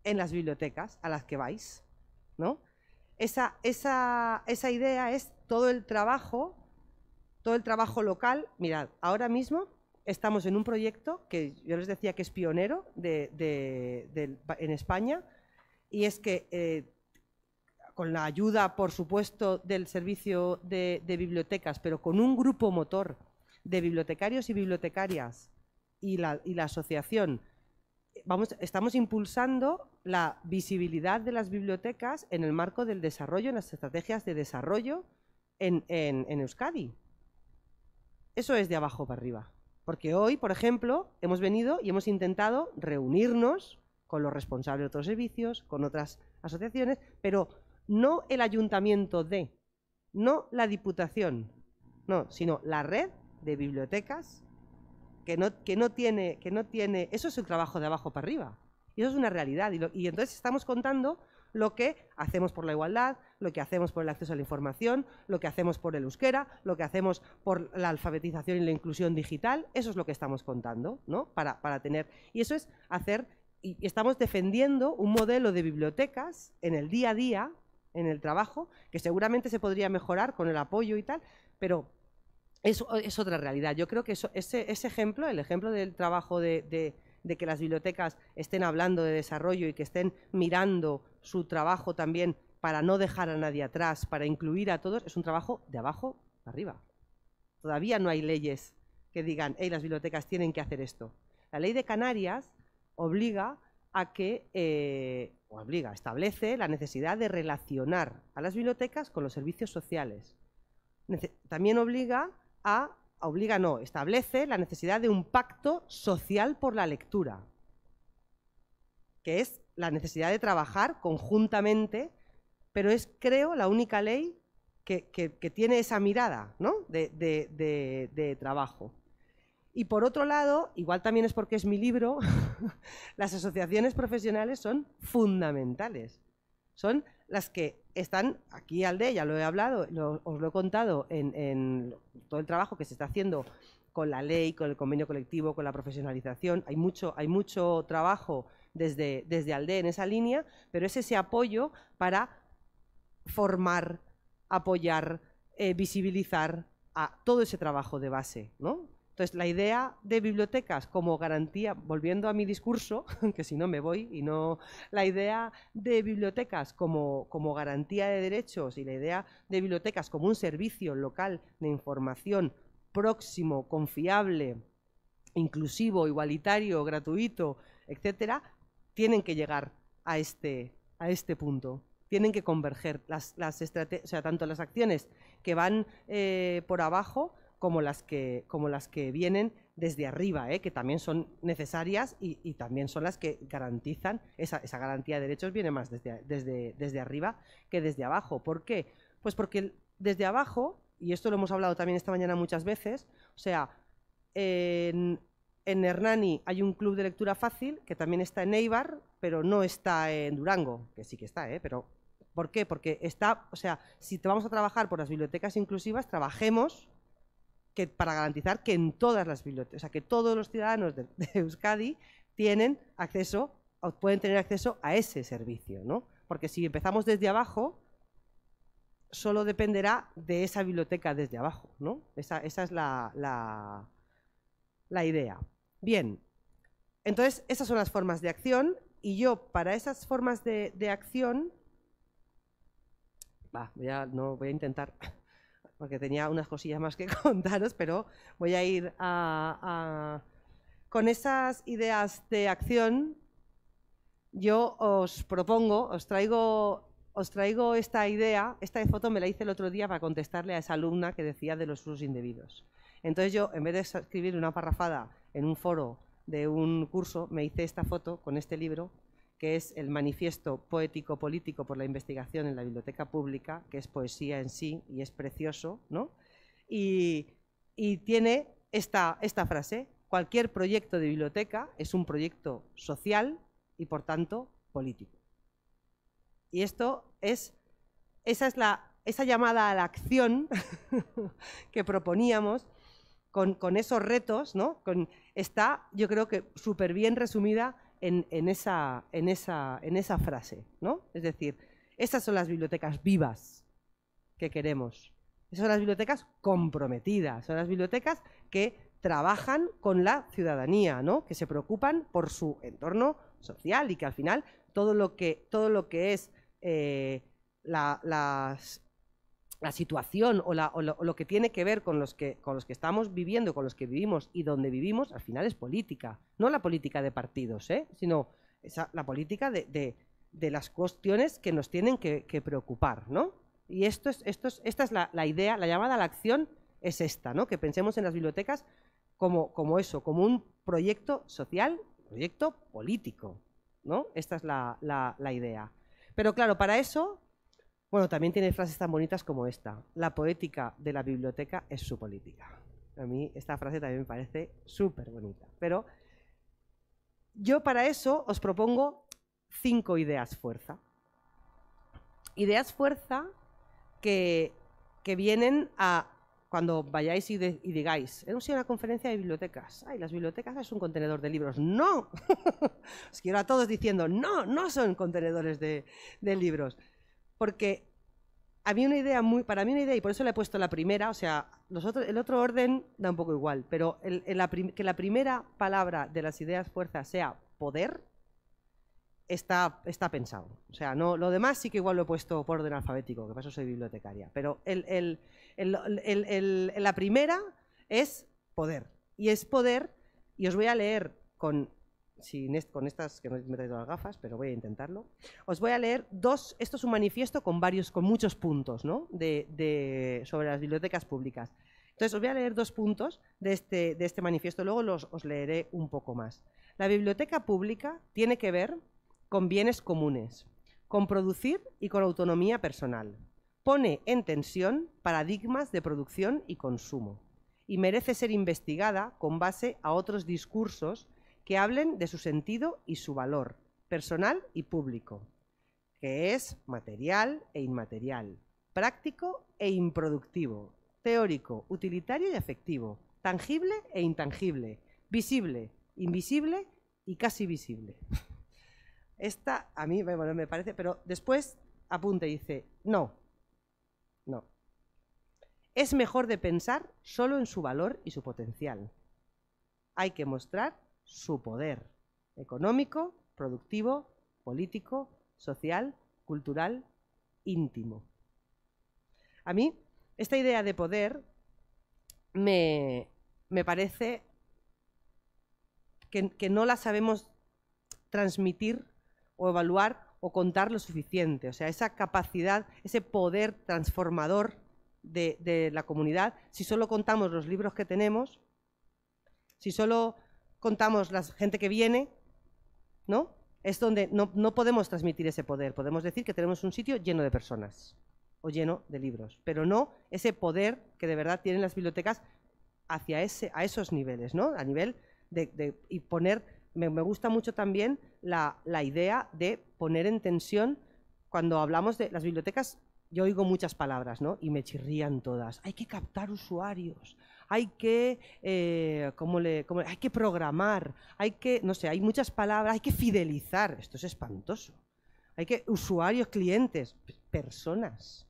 en las bibliotecas a las que vais, ¿no? Esa idea es todo el trabajo local. Mirad, ahora mismo estamos en un proyecto que yo les decía que es pionero en España, y es que con la ayuda, por supuesto, del servicio de bibliotecas, pero con un grupo motor de bibliotecarios y bibliotecarias y la asociación, estamos impulsando la visibilidad de las bibliotecas en el marco del desarrollo, en las estrategias de desarrollo en Euskadi. Eso es de abajo para arriba. Porque hoy, por ejemplo, hemos venido y hemos intentado reunirnos con los responsables de otros servicios, con otras asociaciones, pero no el ayuntamiento no la diputación, no, sino la red de bibliotecas que no tiene, eso es el trabajo de abajo para arriba. Y eso es una realidad. Y entonces estamos contando lo que hacemos por la igualdad, lo que hacemos por el acceso a la información, lo que hacemos por el euskera, lo que hacemos por la alfabetización y la inclusión digital. Eso es lo que estamos contando, ¿no? Para tener... Y eso es hacer... Y estamos defendiendo un modelo de bibliotecas en el día a día, en el trabajo, que seguramente se podría mejorar con el apoyo y tal, pero eso es otra realidad. Yo creo que ese ejemplo, el ejemplo del trabajo de que las bibliotecas estén hablando de desarrollo y que estén mirando su trabajo también para no dejar a nadie atrás, para incluir a todos, es un trabajo de abajo arriba. Todavía no hay leyes que digan, hey, las bibliotecas tienen que hacer esto. La ley de Canarias obliga a que, establece la necesidad de relacionar a las bibliotecas con los servicios sociales. También establece la necesidad de un pacto social por la lectura, que es la necesidad de trabajar conjuntamente, pero es, creo, la única ley que tiene esa mirada, ¿no? de trabajo. Y por otro lado, igual también es porque es mi libro, las asociaciones profesionales son fundamentales. Son las que están aquí al ya lo he hablado, os lo he contado en todo el trabajo que se está haciendo con la ley, con el convenio colectivo, con la profesionalización. Hay mucho trabajo desde ALDE en esa línea, pero es ese apoyo para formar, apoyar, visibilizar a todo ese trabajo de base, ¿no? Entonces, la idea de bibliotecas como garantía, volviendo a mi discurso, que si no me voy, la idea de bibliotecas como garantía de derechos y la idea de bibliotecas como un servicio local de información próximo, confiable, inclusivo, igualitario, gratuito, etcétera, tienen que llegar a este punto. Tienen que converger las estrategias, o sea, tanto las acciones que van por abajo como las que vienen desde arriba, que también son necesarias y también son las que garantizan, esa garantía de derechos viene más desde arriba que desde abajo. ¿Por qué? Pues porque desde abajo, y esto lo hemos hablado también esta mañana muchas veces, o sea, en Hernani hay un club de lectura fácil que también está en Eibar, pero no está en Durango, que sí que está, pero ¿por qué? Porque está, o sea, si te vamos a trabajar por las bibliotecas inclusivas, trabajemos para garantizar que en todas las bibliotecas, o sea, que todos los ciudadanos de Euskadi tienen acceso, o pueden tener acceso a ese servicio, ¿no? Porque si empezamos desde abajo, solo dependerá de esa biblioteca desde abajo, ¿no? Esa es la idea. Bien, entonces esas son las formas de acción, y yo para esas formas de acción, no voy a intentar, porque tenía unas cosillas más que contaros, pero voy a ir con esas ideas de acción. Yo os propongo, os traigo esta idea. Esta foto me la hice el otro día para contestarle a esa alumna que decía de los usos indebidos. Entonces yo, en vez de escribir una parrafada en un foro de un curso, me hice esta foto con este libro, que es el Manifiesto Poético-Político por la Investigación en la Biblioteca Pública, que es poesía en sí y es precioso, ¿no? Y tiene esta frase: cualquier proyecto de biblioteca es un proyecto social y, por tanto, político. Y esa llamada a la acción que proponíamos con esos retos, ¿no? Está, yo creo que súper bien resumida en esa frase, ¿no? Es decir, esas son las bibliotecas vivas que queremos. Esas son las bibliotecas comprometidas, son las bibliotecas que trabajan con la ciudadanía, ¿no? Que se preocupan por su entorno social y que al final todo lo que es la situación o lo que tiene que ver con los que estamos viviendo, con los que vivimos y donde vivimos, al final es política. No la política de partidos, sino la política de las cuestiones que nos tienen que preocupar, ¿no? Y esta es la idea, la llamada a la acción es esta, ¿no? Que pensemos en las bibliotecas como eso, como un proyecto social, proyecto político, ¿no? Esta es la idea. Pero claro, para eso, bueno, también tiene frases tan bonitas como esta: la poética de la biblioteca es su política. A mí esta frase también me parece súper bonita. Pero yo para eso os propongo 5 ideas fuerza. Ideas fuerza que vienen a cuando vayáis y digáis, hemos ido a una conferencia de bibliotecas. Ay, las bibliotecas es un contenedor de libros. ¡No! Os quiero a todos diciendo, no, no son contenedores de libros. Porque para mí una idea, y por eso le he puesto la primera, o sea, el otro orden da un poco igual, pero que la primera palabra de las ideas fuerza sea poder, está pensado. O sea, no, lo demás sí que igual lo he puesto por orden alfabético, que para eso soy bibliotecaria. Pero la primera es poder. Y es poder, y os voy a leer con estas, que no me he traído las gafas, pero voy a intentarlo. Os voy a leer esto es un manifiesto con muchos puntos, ¿no? sobre las bibliotecas públicas. Entonces os voy a leer 2 puntos de este manifiesto, luego os leeré un poco más. La biblioteca pública tiene que ver con bienes comunes, con producir y con autonomía personal. Pone en tensión paradigmas de producción y consumo y merece ser investigada con base a otros discursos que hablen de su sentido y su valor personal y público, que es material e inmaterial, práctico e improductivo, teórico, utilitario y afectivo, tangible e intangible, visible, invisible y casi visible. Esta a mí me parece, pero después apunta y dice, no. Es mejor de pensar solo en su valor y su potencial. Hay que mostrar su poder económico, productivo, político, social, cultural, íntimo. A mí, esta idea de poder me parece que no la sabemos transmitir o evaluar o contar lo suficiente. O sea, esa capacidad, ese poder transformador de la comunidad, si solo contamos los libros que tenemos, si solo contamos la gente que viene, ¿no? Es donde no podemos transmitir ese poder. Podemos decir que tenemos un sitio lleno de personas o lleno de libros, pero no ese poder que de verdad tienen las bibliotecas a esos niveles, ¿no? A nivel y poner... Me gusta mucho también la idea de poner en tensión cuando hablamos de las bibliotecas. Yo oigo muchas palabras, ¿no? Y me chirrían todas. Hay que captar usuarios, hay que, hay que programar, no sé, hay muchas palabras, hay que fidelizar. Esto es espantoso. Hay que, usuarios, clientes, personas.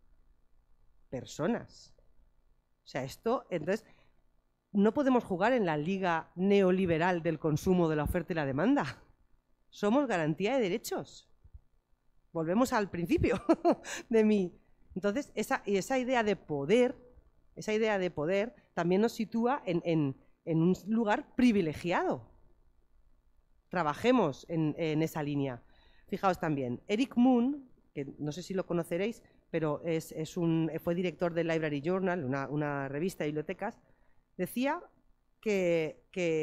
O sea, esto, entonces, no podemos jugar en la liga neoliberal del consumo, de la oferta y la demanda. Somos garantía de derechos. Volvemos al principio de mí. Entonces, esa idea de poder también nos sitúa en un lugar privilegiado. Trabajemos en esa línea. Fijaos también, Eric Moon, que no sé si lo conoceréis, pero fue director del Library Journal, una revista de bibliotecas, decía que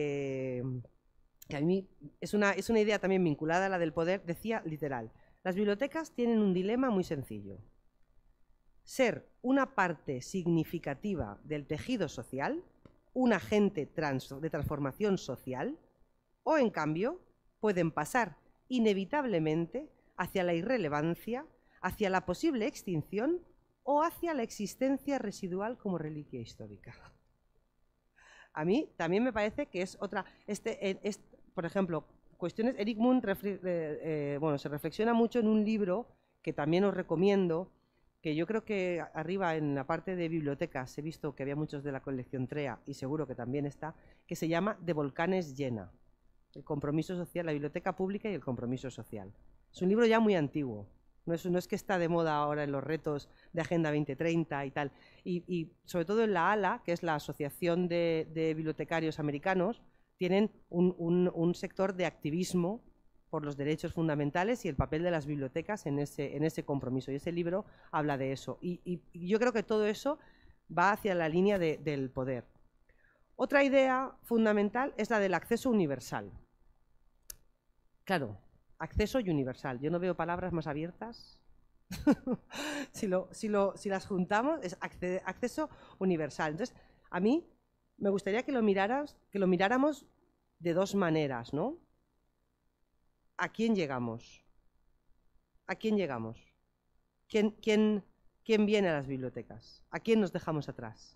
a mí es una idea también vinculada a la del poder. Decía literal: las bibliotecas tienen un dilema muy sencillo: ser una parte significativa del tejido social, un agente de transformación social, o en cambio pueden pasar inevitablemente hacia la irrelevancia, hacia la posible extinción o hacia la existencia residual como reliquia histórica. A mí también me parece que es otra... por ejemplo, cuestiones. Eric Moon bueno, se reflexiona mucho en un libro que también os recomiendo, que yo creo que arriba en la parte de bibliotecas he visto que había muchos de la colección TREA y seguro que también está, que se llama De volcanes llena, el compromiso social, la biblioteca pública y el compromiso social. Es un libro ya muy antiguo, no es que está de moda ahora en los retos de Agenda 2030 y tal, y sobre todo en la ALA, que es la Asociación de Bibliotecarios Americanos, tienen un sector de activismo por los derechos fundamentales y el papel de las bibliotecas en ese compromiso. Y ese libro habla de eso. Y yo creo que todo eso va hacia la línea del poder. Otra idea fundamental es la del acceso universal. Claro, acceso y universal. Yo no veo palabras más abiertas. si las juntamos, es acceso universal. Entonces, a mí me gustaría que lo miráramos de dos maneras, ¿no? ¿A quién llegamos? ¿A quién llegamos? ¿Quién viene a las bibliotecas? ¿A quién nos dejamos atrás?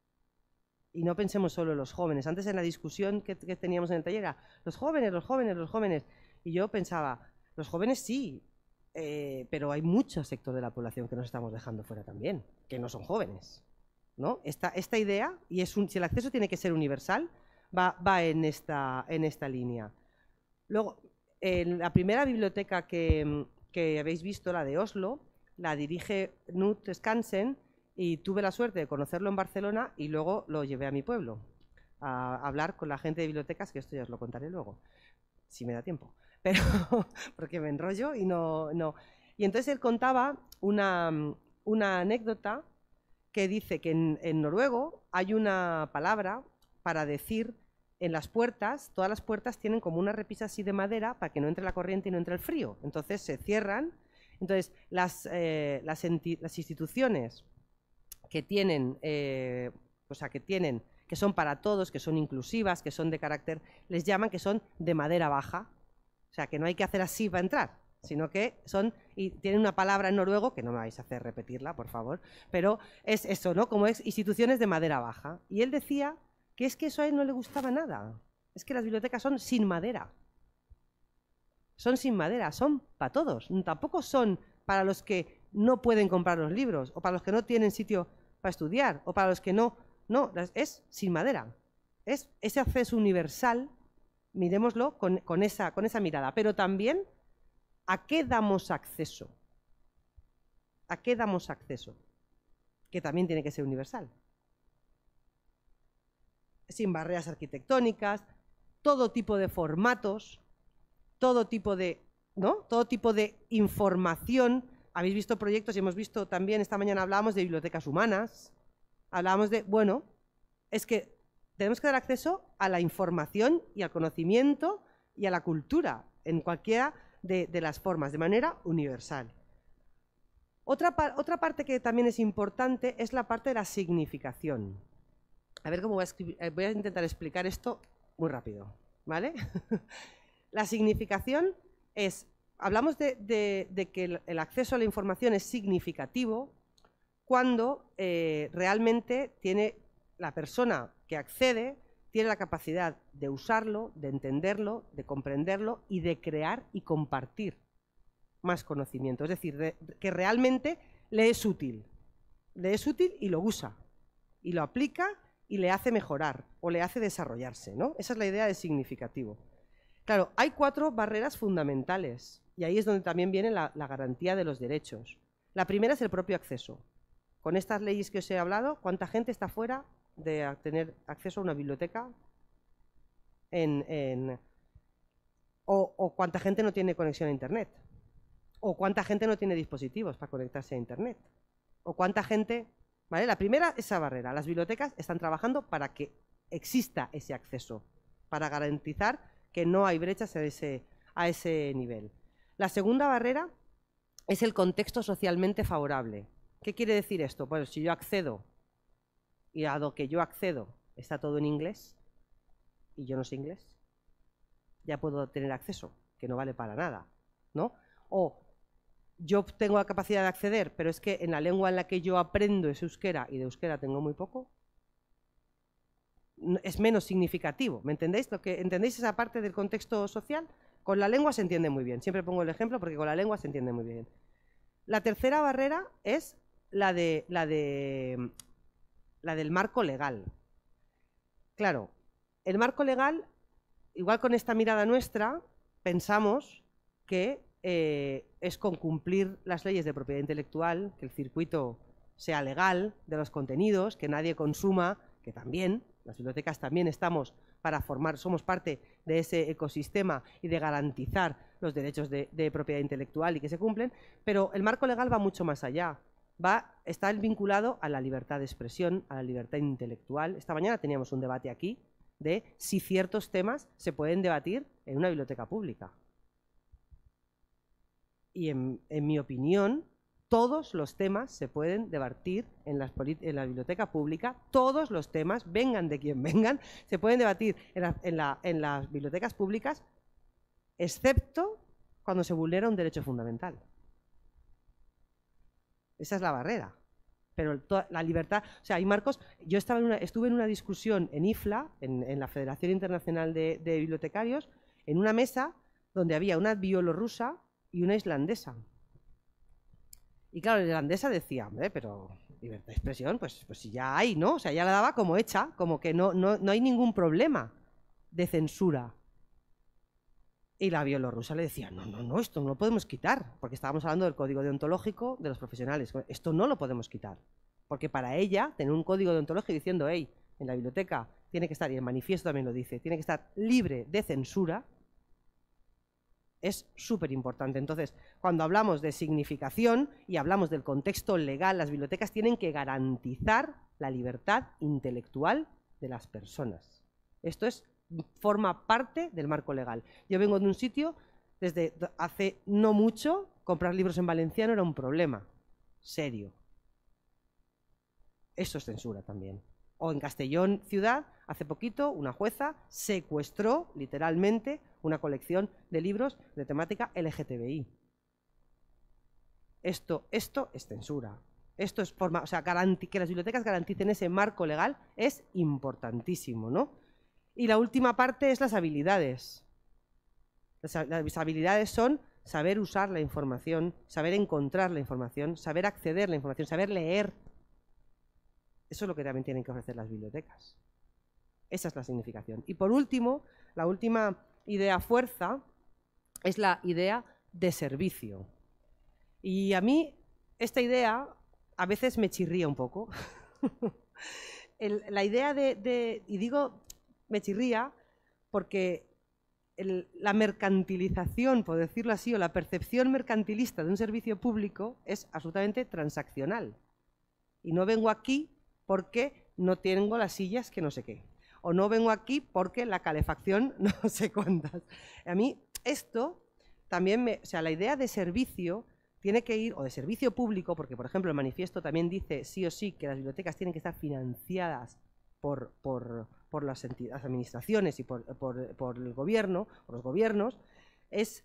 Y no pensemos solo en los jóvenes. Antes en la discusión que teníamos en el taller era los jóvenes, los jóvenes, los jóvenes. Y yo pensaba, los jóvenes sí, pero hay mucho sector de la población que nos estamos dejando fuera también, que no son jóvenes, ¿no? Esta idea, y si el acceso tiene que ser universal, va en esta línea. Luego, la primera biblioteca que habéis visto, la de Oslo, la dirige Knut Skansen y tuve la suerte de conocerlo en Barcelona y luego lo llevé a mi pueblo a hablar con la gente de bibliotecas, que esto ya os lo contaré luego, si me da tiempo, pero porque me enrollo y no. Y entonces él contaba una anécdota que dice que en noruego hay una palabra para decir en las puertas, todas las puertas tienen como una repisa así de madera para que no entre la corriente y no entre el frío. Entonces se cierran. Entonces las instituciones que tienen, que son para todos, que son inclusivas, que son de carácter, les llaman que son de madera baja. O sea, que no hay que hacer así para entrar, sino que y tienen una palabra en noruego, que no me vais a hacer repetirla, por favor, pero es eso, ¿no? Como es instituciones de madera baja. Y él decía que es que eso a él no le gustaba nada. Es que las bibliotecas son sin madera. Son sin madera, son para todos. Tampoco son para los que no pueden comprar los libros, o para los que no tienen sitio para estudiar, o para los que no. No, es sin madera. Es ese acceso universal, miremoslo con esa mirada. Pero también, ¿a qué damos acceso? ¿A qué damos acceso? Que también tiene que ser universal. Sin barreras arquitectónicas, todo tipo de formatos, todo tipo de información. Habéis visto proyectos y hemos visto también, esta mañana hablábamos de bibliotecas humanas, hablábamos es que tenemos que dar acceso a la información y al conocimiento y a la cultura en cualquiera de las formas, de manera universal. Otra parte que también es importante es la parte de la significación. A ver cómo voy a intentar explicar esto muy rápido, ¿vale? La significación es, hablamos de que el acceso a la información es significativo cuando realmente la persona que accede tiene la capacidad de usarlo, de entenderlo, de comprenderlo y de crear y compartir más conocimiento. Es decir, que realmente le es útil y lo usa, y lo aplica y le hace mejorar o le hace desarrollarse, ¿no? Esa es la idea de significativo. Claro, hay 4 barreras fundamentales y ahí es donde también viene la garantía de los derechos. La primera es el propio acceso. Con estas leyes que os he hablado, ¿cuánta gente está fuera de tener acceso a una biblioteca? O cuánta gente no tiene conexión a Internet. O cuánta gente no tiene dispositivos para conectarse a Internet. O cuánta gente... ¿Vale? La primera, esa barrera. Las bibliotecas están trabajando para que exista ese acceso, para garantizar que no hay brechas a ese nivel. La segunda barrera es el contexto socialmente favorable. ¿Qué quiere decir esto? Pues si yo accedo, y dado que yo accedo, está todo en inglés, y yo no sé inglés, ya puedo tener acceso, que no vale para nada, ¿no? O yo tengo la capacidad de acceder, pero es que en la lengua en la que yo aprendo es euskera y de euskera tengo muy poco, es menos significativo. ¿Me entendéis? ¿Entendéis esa parte del contexto social? Con la lengua se entiende muy bien. Siempre pongo el ejemplo porque con la lengua se entiende muy bien. La tercera barrera es la del marco legal. Claro, el marco legal, igual con esta mirada nuestra, pensamos que es con cumplir las leyes de propiedad intelectual, que el circuito sea legal de los contenidos, que nadie consuma, que también, las bibliotecas también estamos para formar, somos parte de ese ecosistema y de garantizar los derechos de propiedad intelectual y que se cumplen, pero el marco legal va mucho más allá. Está vinculado a la libertad de expresión, a la libertad intelectual. Esta mañana teníamos un debate aquí de si ciertos temas se pueden debatir en una biblioteca pública. Y en mi opinión, todos los temas se pueden debatir en la biblioteca pública, todos los temas, vengan de quien vengan, se pueden debatir en las bibliotecas públicas, excepto cuando se vulnera un derecho fundamental. Esa es la barrera. Pero la libertad, o sea, hay marcos. Yo estuve en una discusión en IFLA, en la Federación Internacional de Bibliotecarios, en una mesa donde había una bielorrusa y una islandesa. Y claro, la irlandesa decía, hombre, pero libertad de expresión, pues si ya hay, ¿no? O sea, ya la daba como hecha, como que no hay ningún problema de censura. Y la bielorrusa le decía, no, esto no lo podemos quitar, porque estábamos hablando del código deontológico de los profesionales. Esto no lo podemos quitar, porque para ella, tener un código deontológico diciendo, hey, en la biblioteca tiene que estar, y el manifiesto también lo dice, tiene que estar libre de censura, es súper importante. Entonces, cuando hablamos de significación y hablamos del contexto legal, las bibliotecas tienen que garantizar la libertad intelectual de las personas. Esto forma parte del marco legal. Yo vengo de un sitio, desde hace no mucho, comprar libros en valenciano era un problema serio. Eso es censura también. O en Castellón ciudad, hace poquito, una jueza secuestró literalmente una colección de libros de temática LGTBI. Esto es censura. Esto es forma, o sea, que las bibliotecas garanticen ese marco legal es importantísimo, ¿no? Y la última parte es las habilidades. Las habilidades son saber usar la información, saber encontrar la información, saber acceder a la información, saber leer. Eso es lo que también tienen que ofrecer las bibliotecas. Esa es la significación. Y por último, la última idea fuerza es la idea de servicio. Y a mí esta idea a veces me chirría un poco. La idea y digo me chirría porque la mercantilización, por decirlo así, o la percepción mercantilista de un servicio público es absolutamente transaccional. Y no vengo aquí porque no tengo las sillas que no sé qué. O no vengo aquí porque la calefacción no sé cuántas. A mí esto también o sea, la idea de servicio tiene que ir, o de servicio público, porque por ejemplo el manifiesto también dice sí o sí que las bibliotecas tienen que estar financiadas por las administraciones y por el gobierno, o los gobiernos, es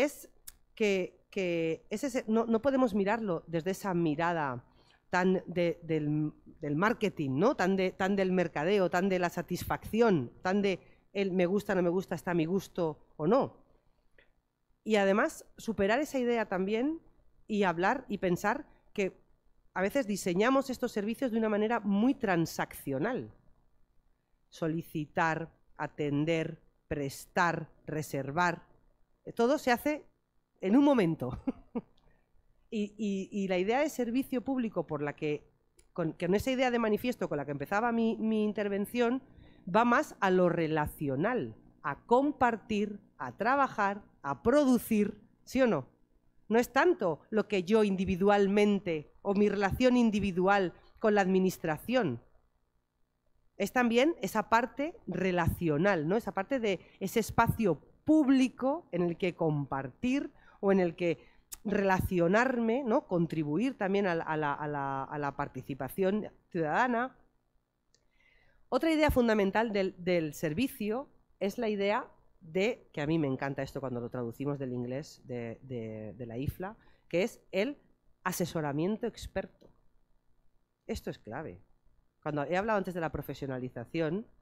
que no podemos mirarlo desde esa mirada tan del marketing, ¿no? Tan del mercadeo, tan de la satisfacción, tan de el me gusta, no me gusta, está a mi gusto o no. Y además superar esa idea también y hablar y pensar que a veces diseñamos estos servicios de una manera muy transaccional. Solicitar, atender, prestar, reservar, todo se hace en un momento. Y la idea de servicio público con esa idea de manifiesto con la que empezaba mi intervención, va más a lo relacional, a compartir, a trabajar, a producir, ¿sí o no? No es tanto lo que yo individualmente o mi relación individual con la administración. Es también esa parte relacional, ¿no? Esa parte de ese espacio público en el que compartir o en el que relacionarme, ¿no? Contribuir también a la participación ciudadana. Otra idea fundamental del servicio es la idea de, que a mí me encanta esto cuando lo traducimos del inglés de la IFLA, que es el asesoramiento experto. Esto es clave. Cuando he hablado antes de la profesionalización,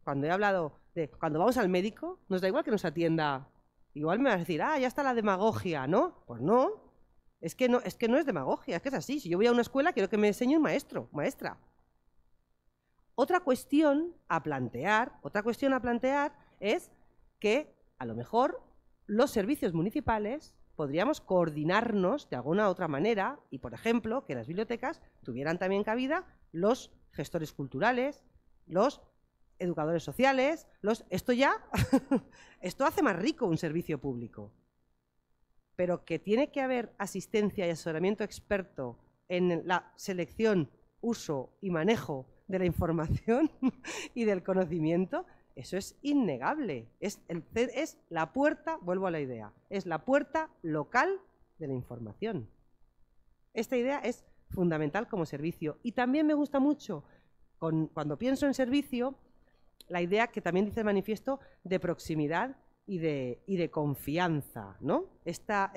cuando he hablado de cuando vamos al médico, nos da igual que nos atienda. Igual me vas a decir, ah, ya está la demagogia, ¿no? Pues no. Es que no es demagogia, es que es así. Si yo voy a una escuela, quiero que me enseñe un maestro, maestra. Otra cuestión a plantear es que a lo mejor los servicios municipales podríamos coordinarnos de alguna otra manera y, por ejemplo, que las bibliotecas tuvieran también cabida los gestores culturales, los educadores sociales, esto ya, esto hace más rico un servicio público. Pero que tiene que haber asistencia y asesoramiento experto en la selección, uso y manejo de la información y del conocimiento, eso es innegable. Es la puerta, vuelvo a la idea, es la puerta local de la información. Esta idea es fundamental como servicio. Y también me gusta mucho, cuando pienso en servicio, la idea que también dice el manifiesto de proximidad y de confianza, ¿no? Esta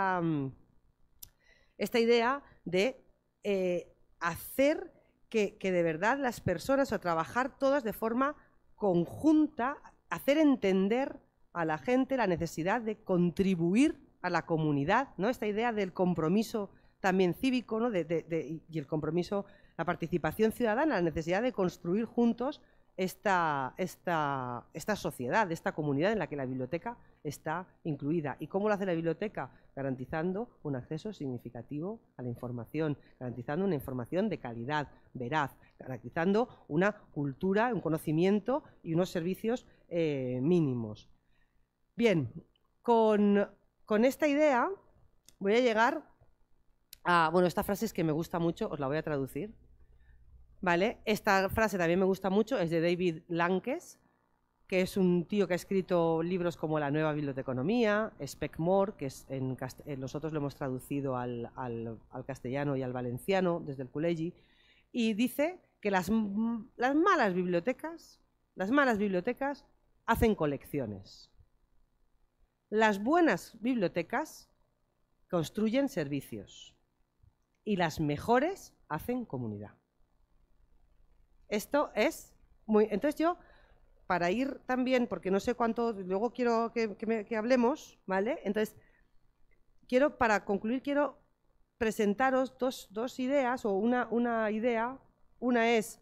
idea de hacer que de verdad las personas, o trabajar todas de forma conjunta, hacer entender a la gente la necesidad de contribuir a la comunidad, ¿no? Esta idea del compromiso también cívico, ¿no? Y el compromiso, la participación ciudadana, la necesidad de construir juntos esta sociedad, esta comunidad en la que la biblioteca está incluida. ¿Y cómo lo hace la biblioteca? Garantizando un acceso significativo a la información, garantizando una información de calidad, veraz, garantizando una cultura, un conocimiento y unos servicios mínimos. Bien, con esta idea voy a llegar a... Bueno, esta frase es que me gusta mucho, os la voy a traducir. ¿Vale? Esta frase también me gusta mucho, es de David Lankes, que es un tío que ha escrito libros como La nueva biblioteconomía, Spec More, que es nosotros lo hemos traducido al castellano y al valenciano desde el Col·legi, y dice que las malas bibliotecas hacen colecciones. Las buenas bibliotecas construyen servicios y las mejores hacen comunidad. Esto es muy... Entonces yo, para ir también, porque no sé cuánto, luego quiero que hablemos, ¿vale? Entonces, para concluir, quiero presentaros dos ideas, o una idea. Una es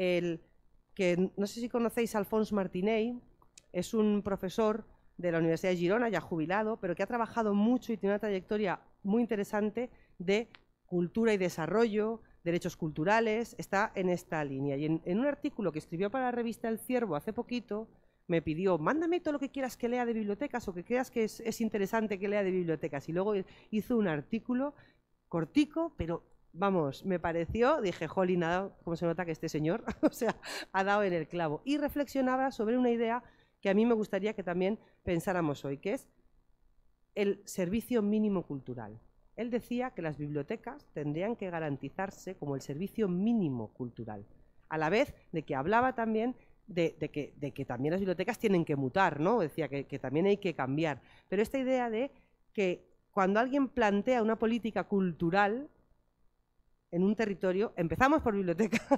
que, no sé si conocéis a Alfons Martinell, es un profesor de la Universidad de Girona, ya jubilado, pero que ha trabajado mucho y tiene una trayectoria muy interesante de cultura y desarrollo, derechos culturales, está en esta línea. Y en un artículo que escribió para la revista El Ciervo hace poquito, me pidió, mándame todo lo que quieras que lea de bibliotecas o que creas que es interesante que lea de bibliotecas. Y luego hizo un artículo cortico, pero vamos, me pareció, dije, jolín, cómo se nota que este señor o sea, ha dado en el clavo. Y reflexionaba sobre una idea que a mí me gustaría que también pensáramos hoy, que es el servicio mínimo cultural. Él decía que las bibliotecas tendrían que garantizarse como el servicio mínimo cultural, a la vez de que hablaba también de que también las bibliotecas tienen que mutar, ¿no? Decía que también hay que cambiar. Pero esta idea de que cuando alguien plantea una política cultural en un territorio, empezamos por bibliotecas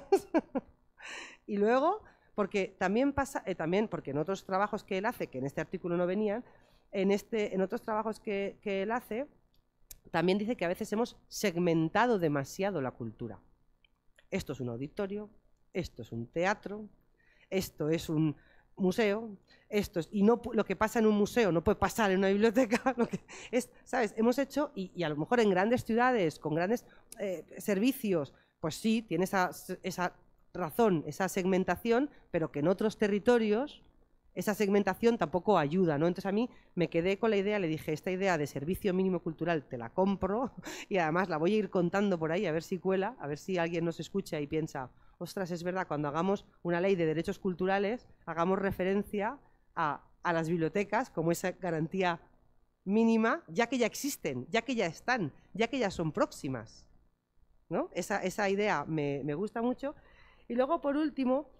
y luego, porque también pasa, porque en otros trabajos que él hace, que en este artículo no venían, en otros trabajos que él hace, también dice que a veces hemos segmentado demasiado la cultura. Esto es un auditorio, esto es un teatro, esto es un museo, y no, lo que pasa en un museo no puede pasar en una biblioteca, ¿sabes? Hemos hecho, y a lo mejor en grandes ciudades, con grandes servicios, pues sí, tiene esa razón, esa segmentación, pero que en otros territorios esa segmentación tampoco ayuda, ¿no? Entonces a mí me quedé con la idea, le dije, esta idea de servicio mínimo cultural te la compro y además la voy a ir contando por ahí a ver si cuela, a ver si alguien nos escucha y piensa, ostras, es verdad, cuando hagamos una ley de derechos culturales, hagamos referencia a las bibliotecas como esa garantía mínima, ya que ya existen, ya que ya están, ya que ya son próximas, ¿no? Esa idea me gusta mucho. Y luego, por último,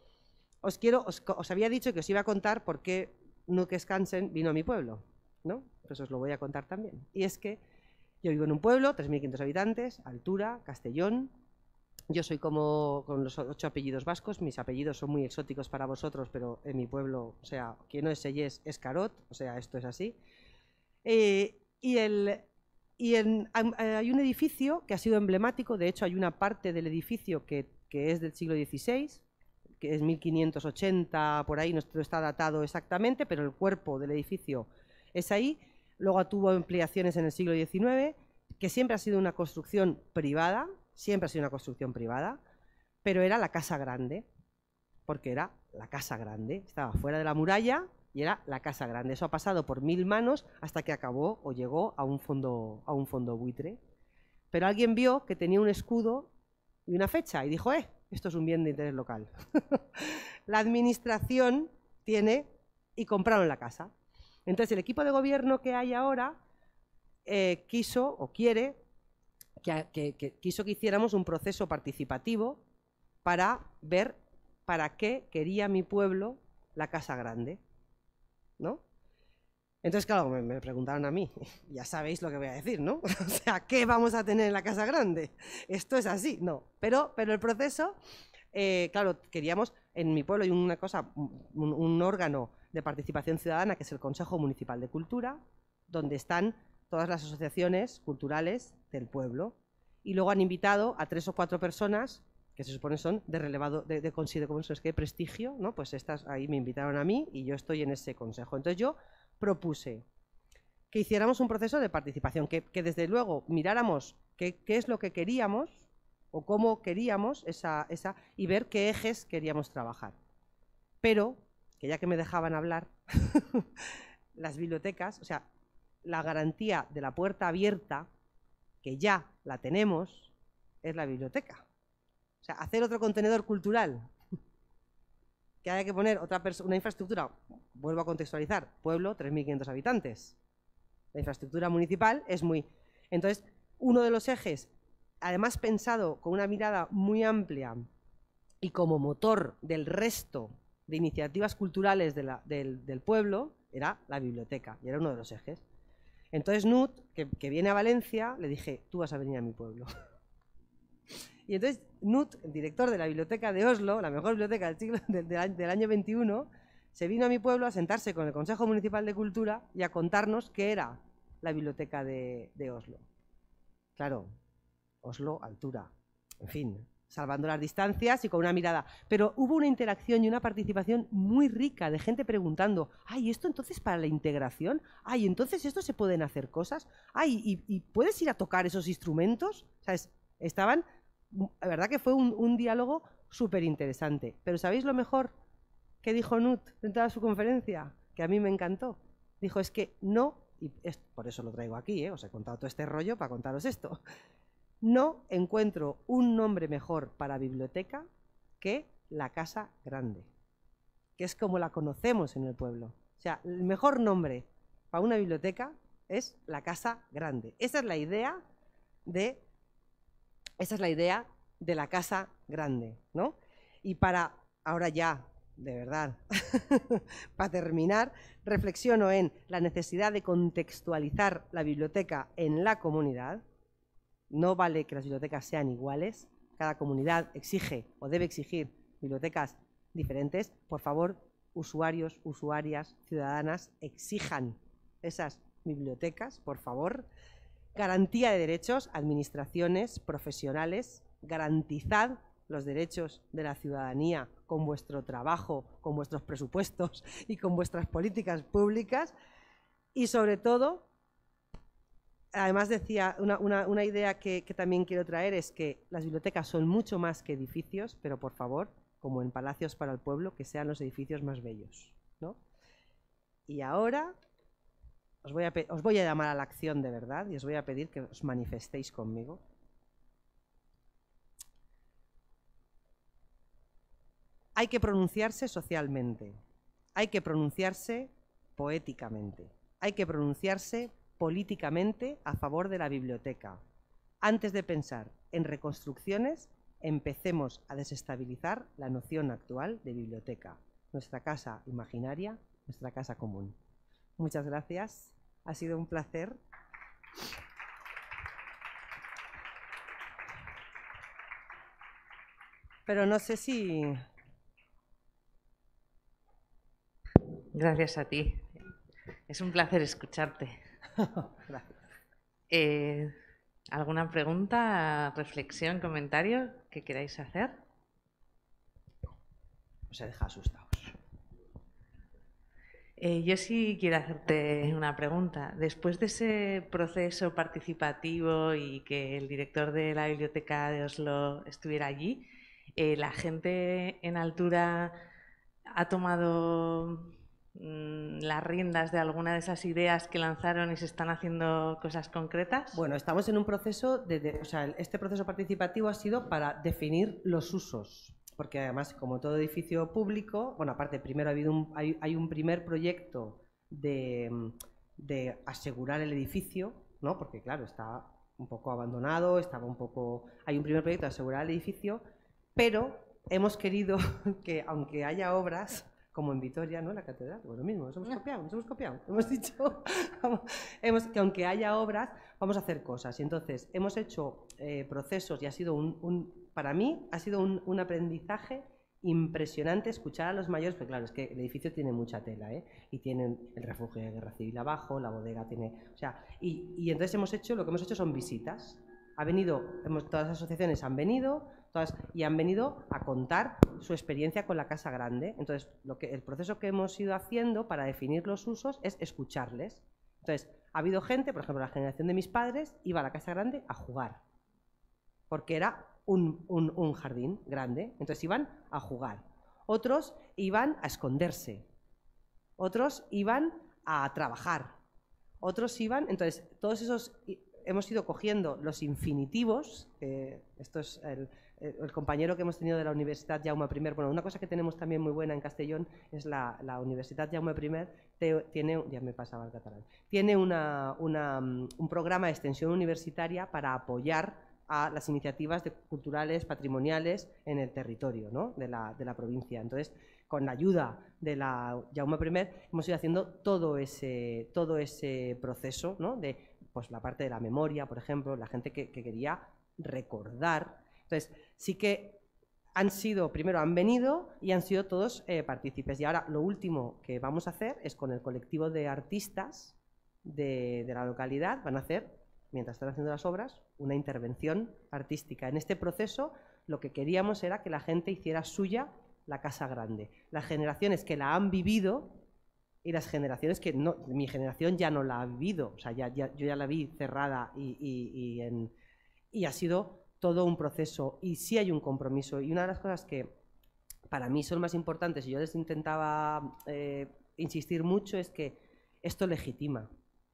os había dicho que os iba a contar por qué Knut Skansen vino a mi pueblo, ¿no? Pues os lo voy a contar también. Y es que yo vivo en un pueblo, 3.500 habitantes, altura, Castellón, Yo soy como con los 8 apellidos vascos, mis apellidos son muy exóticos para vosotros, pero en mi pueblo, o sea, quien no es Sellés es Carot, o sea, esto es así. Y hay un edificio que ha sido emblemático, de hecho hay una parte del edificio que es del siglo XVI, que es 1580, por ahí, no está datado exactamente, pero el cuerpo del edificio es ahí. Luego tuvo ampliaciones en el siglo XIX, que siempre ha sido una construcción privada, pero era la Casa Grande, porque era la Casa Grande, estaba fuera de la muralla y era la Casa Grande. Eso ha pasado por 1000 manos hasta que acabó o llegó a un fondo buitre. Pero alguien vio que tenía un escudo y una fecha y dijo, esto es un bien de interés local. La administración tiene y compraron la casa. Entonces el equipo de gobierno que hay ahora quiso o quiere que hiciéramos un proceso participativo para ver para qué quería mi pueblo la Casa Grande, ¿no? Entonces, claro, me preguntaron a mí, ya sabéis lo que voy a decir, ¿no? O sea, ¿qué vamos a tener en la Casa Grande? Esto es así, no. Pero el proceso, claro, queríamos, en mi pueblo hay una cosa, un órgano de participación ciudadana que es el Consejo Municipal de Cultura, donde están todas las asociaciones culturales del pueblo. Y luego han invitado a 3 o 4 personas que se supone son de relevado, ¿cómo es que prestigio? ¿No? Pues estas ahí me invitaron a mí y yo estoy en ese consejo. Entonces yo propuse que hiciéramos un proceso de participación, que desde luego miráramos qué es lo que queríamos o cómo queríamos y ver qué ejes queríamos trabajar. Pero, que ya que me dejaban hablar, las bibliotecas, o sea, la garantía de la puerta abierta, que ya la tenemos, es la biblioteca. O sea, hacer otro contenedor cultural, que haya que poner una infraestructura, vuelvo a contextualizar, pueblo, 3.500 habitantes. La infraestructura municipal es muy... Entonces, uno de los ejes, además pensado con una mirada muy amplia y como motor del resto de iniciativas culturales del pueblo, era la biblioteca, y era uno de los ejes. Entonces Nut, que viene a Valencia, le dije, tú vas a venir a mi pueblo. Y entonces Nut, el director de la biblioteca de Oslo, la mejor biblioteca del año 21, se vino a mi pueblo a sentarse con el Consejo Municipal de Cultura y a contarnos qué era la biblioteca de Oslo. Claro, Oslo, altura, en fin, salvando las distancias y con una mirada. Pero hubo una interacción y una participación muy rica de gente preguntando, ay, ¿esto entonces para la integración? Ay, ¿entonces esto se pueden hacer cosas? Ay, ¿y puedes ir a tocar esos instrumentos? ¿Sabes? Estaban... La verdad que fue un diálogo súper interesante. Pero ¿sabéis lo mejor que dijo Nut en toda su conferencia? Que a mí me encantó. Dijo, es que no, y por eso lo traigo aquí, os he contado todo este rollo para contaros esto. No encuentro un nombre mejor para biblioteca que la Casa Grande, que es como la conocemos en el pueblo. O sea, el mejor nombre para una biblioteca es la Casa Grande. Esa es la idea de la Casa Grande, ¿no? Y para, ahora ya, de verdad, para terminar, reflexiono en la necesidad de contextualizar la biblioteca en la comunidad. No vale que las bibliotecas sean iguales, cada comunidad exige o debe exigir bibliotecas diferentes. Por favor, usuarios, usuarias, ciudadanas, exijan esas bibliotecas, por favor. Garantía de derechos, administraciones, profesionales, garantizad los derechos de la ciudadanía con vuestro trabajo, con vuestros presupuestos y con vuestras políticas públicas. Y sobre todo, además decía, una idea que también quiero traer es que las bibliotecas son mucho más que edificios, pero por favor, como en Palacios para el Pueblo, que sean los edificios más bellos, ¿no? Y ahora os voy a llamar a la acción de verdad y os voy a pedir que os manifestéis conmigo. Hay que pronunciarse socialmente, hay que pronunciarse poéticamente, hay que pronunciarse políticamente a favor de la biblioteca. Antes de pensar en reconstrucciones, empecemos a desestabilizar la noción actual de biblioteca, nuestra casa imaginaria, nuestra casa común. Muchas gracias, ha sido un placer. pero no sé si... Gracias a ti. Es un placer escucharte. Gracias. ¿Alguna pregunta, reflexión, comentario que queráis hacer? Os he dejado asustados. Yo sí quiero hacerte una pregunta. Después de ese proceso participativo y que el director de la biblioteca de Oslo estuviera allí, ¿la gente en Altura ha tomado las riendas de alguna de esas ideas que lanzaron y se están haciendo cosas concretas? Bueno, estamos en un proceso o sea, este proceso participativo ha sido para definir los usos, porque además, como todo edificio público, bueno, aparte, primero hay un primer proyecto de asegurar el edificio, ¿no? Porque claro, está un poco abandonado, hay un primer proyecto de asegurar el edificio, pero hemos querido que, aunque haya obras, como en Vitoria, ¿no? La catedral, pues lo mismo, nos hemos copiado. Hemos dicho que aunque haya obras, vamos a hacer cosas. Y entonces hemos hecho procesos y ha sido para mí ha sido un aprendizaje impresionante escuchar a los mayores, porque claro, es que el edificio tiene mucha tela, ¿eh? Y tienen el refugio de guerra civil abajo, la bodega tiene... O sea, y entonces lo que hemos hecho son visitas. Todas las asociaciones han venido, y han venido a contar su experiencia con la Casa Grande. Entonces, el proceso que hemos ido haciendo para definir los usos es escucharles. Entonces, ha habido gente, por ejemplo, la generación de mis padres iba a la Casa Grande a jugar, porque era un jardín grande, entonces iban a jugar. Otros iban a esconderse, otros iban a trabajar, otros iban... Entonces, todos esos... Hemos ido cogiendo los infinitivos, esto es el compañero que hemos tenido de la Universidad Jaume I. Bueno, una cosa que tenemos también muy buena en Castellón es la Universidad Jaume I tiene, ya me pasaba el catalán, tiene un programa de extensión universitaria para apoyar a las iniciativas culturales, patrimoniales en el territorio, ¿no? de la provincia. Entonces, con la ayuda de la Jaume I hemos ido haciendo todo ese proceso, ¿no? De pues la parte de la memoria, por ejemplo, la gente que quería recordar. Entonces, sí que primero han venido y han sido todos partícipes. Y ahora lo último que vamos a hacer es con el colectivo de artistas de la localidad, van a hacer, mientras están haciendo las obras, una intervención artística. En este proceso lo que queríamos era que la gente hiciera suya la Casa Grande. Las generaciones que la han vivido y las generaciones que no, mi generación ya no la ha vivido, o sea, yo ya la vi cerrada y ha sido todo un proceso, y sí hay un compromiso. Y una de las cosas que para mí son más importantes, y yo les intentaba insistir mucho, es que esto legitima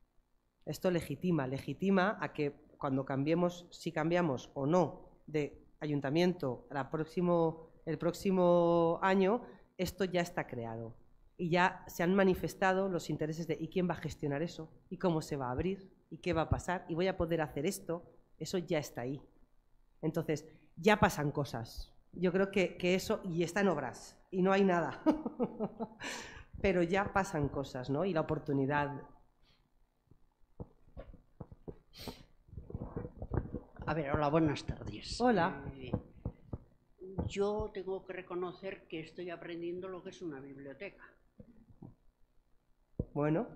a que cuando cambiemos, si cambiamos o no de ayuntamiento el próximo año, esto ya está creado. Y ya se han manifestado los intereses de ¿y quién va a gestionar eso? ¿Y cómo se va a abrir? ¿Y qué va a pasar? ¿Y voy a poder hacer esto? Eso ya está ahí. Entonces, ya pasan cosas. Yo creo que eso, y está en obras, y no hay nada. Pero ya pasan cosas, ¿no? Y la oportunidad... A ver, hola, buenas tardes. Hola. Yo tengo que reconocer que estoy aprendiendo lo que es una biblioteca. Bueno.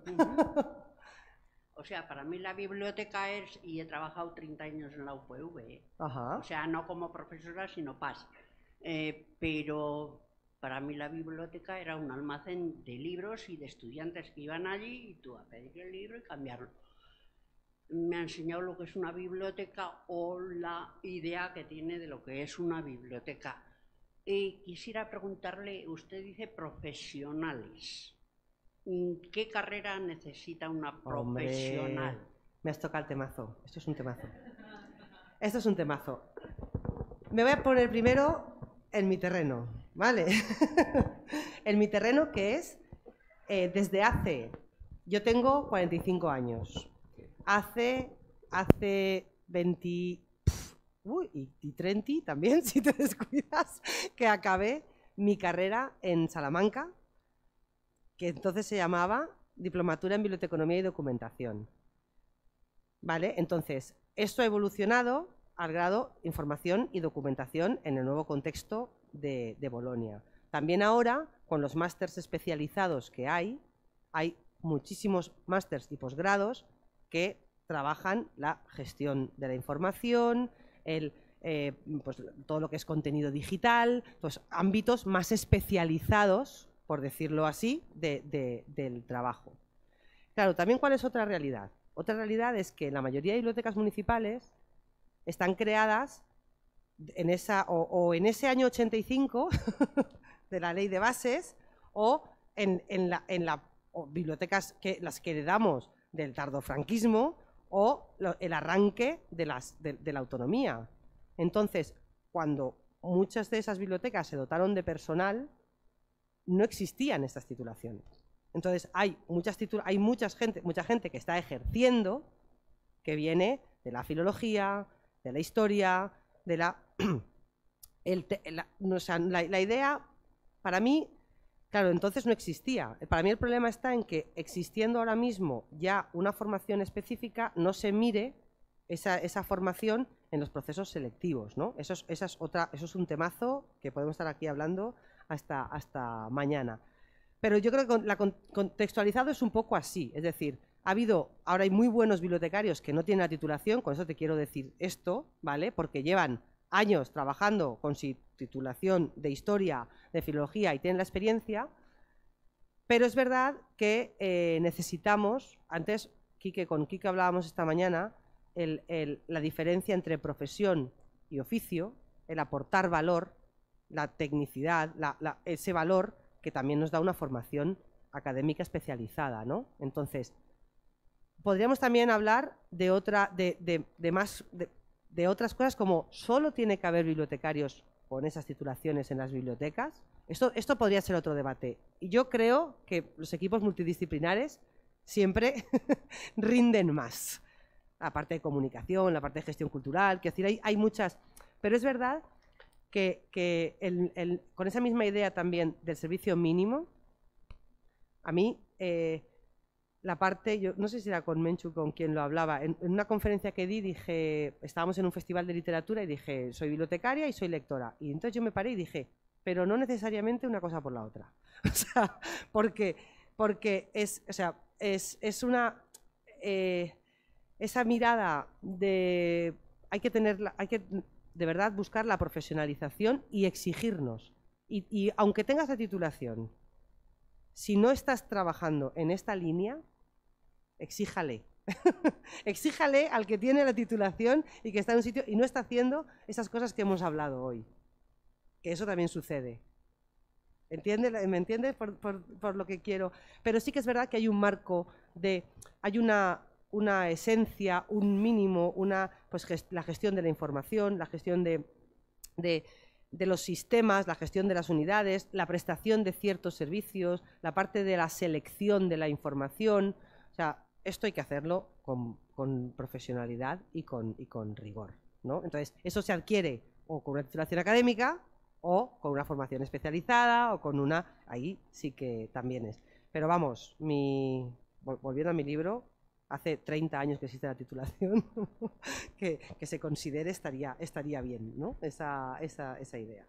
O sea, para mí la biblioteca es, y he trabajado 30 años en la UPV, Ajá. O sea, no como profesora, sino PAS. Pero para mí la biblioteca era un almacén de libros y de estudiantes que iban allí y tú a pedir el libro y cambiarlo. Me ha enseñado lo que es una biblioteca o la idea que tiene de lo que es una biblioteca. Quisiera preguntarle, usted dice profesionales. ¿Qué carrera necesita una profesional? Hombre, me has tocado el temazo. Esto es un temazo. Me voy a poner primero en mi terreno, ¿vale? En mi terreno, que es yo tengo 45 años. Hace 20 y 30 también, si te descuidas, que acabé mi carrera en Salamanca, que entonces se llamaba Diplomatura en Biblioteconomía y Documentación. ¿Vale? Entonces, esto ha evolucionado al grado información y documentación en el nuevo contexto de Bolonia. También ahora, con los másters especializados que hay muchísimos másters y posgrados que trabajan la gestión de la información, pues, todo lo que es contenido digital, pues ámbitos más especializados, por decirlo así, del trabajo. Claro, también ¿cuál es otra realidad? Otra realidad es que la mayoría de bibliotecas municipales están creadas en ese año 85 de la ley de bases o en bibliotecas las que heredamos del tardofranquismo o el arranque de la autonomía. Entonces, cuando muchas de esas bibliotecas se dotaron de personal, no existían estas titulaciones. Entonces, hay mucha gente que está ejerciendo, que viene de la filología, de la historia, de la idea, para mí, claro, entonces no existía. Para mí el problema está en que, existiendo ahora mismo ya una formación específica, no se mire esa formación en los procesos selectivos, ¿no? Eso es un temazo que podemos estar aquí hablando hasta mañana. Pero yo creo que contextualizado es un poco así, es decir, ahora hay muy buenos bibliotecarios que no tienen la titulación, con eso te quiero decir esto, ¿vale? Porque llevan años trabajando con su titulación de historia, de filología y tienen la experiencia, pero es verdad que necesitamos, antes con Quique hablábamos esta mañana, la diferencia entre profesión y oficio, el aportar valor, la tecnicidad, ese valor que también nos da una formación académica especializada, ¿no? Entonces, podríamos también hablar de otras cosas, como solo tiene que haber bibliotecarios con esas titulaciones en las bibliotecas. Esto podría ser otro debate. Y yo creo que los equipos multidisciplinares siempre rinden más. La parte de comunicación, la parte de gestión cultural, quiero decir, hay muchas. Pero es verdad que con esa misma idea también del servicio mínimo, a mí la parte, yo no sé si era con Menchu con quien lo hablaba, en una conferencia que di, estábamos en un festival de literatura y dije, soy bibliotecaria y soy lectora. Y entonces yo me paré y dije, pero no necesariamente una cosa por la otra. O sea, porque es una esa mirada de hay que de verdad buscar la profesionalización y exigirnos. Y aunque tengas la titulación, si no estás trabajando en esta línea, exíjale. Exíjale al que tiene la titulación y que está en un sitio y no está haciendo esas cosas que hemos hablado hoy. Que eso también sucede. ¿Me entiendes por lo que quiero? Pero sí que es verdad que hay un marco hay una esencia, un mínimo, pues la gestión de la información, la gestión de los sistemas, la gestión de las unidades, la prestación de ciertos servicios, la parte de la selección de la información. O sea, esto hay que hacerlo con profesionalidad y con rigor, ¿no? Entonces, eso se adquiere o con una titulación académica o con una formación especializada o con ahí sí que también es. Pero vamos, volviendo a mi libro, hace 30 años que existe la titulación, que se considere estaría bien, ¿no? Esa idea.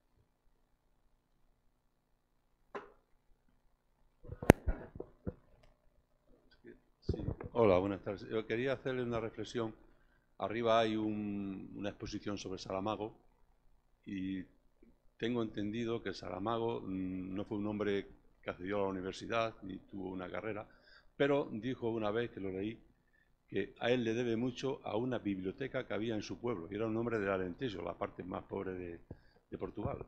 Sí. Hola, buenas tardes. Yo quería hacerle una reflexión. Arriba hay una exposición sobre Saramago y tengo entendido que Saramago no fue un hombre que accedió a la universidad ni tuvo una carrera, pero dijo una vez, que lo leí, que a él le debe mucho a una biblioteca que había en su pueblo, y era un hombre del Alentejo, la parte más pobre de Portugal.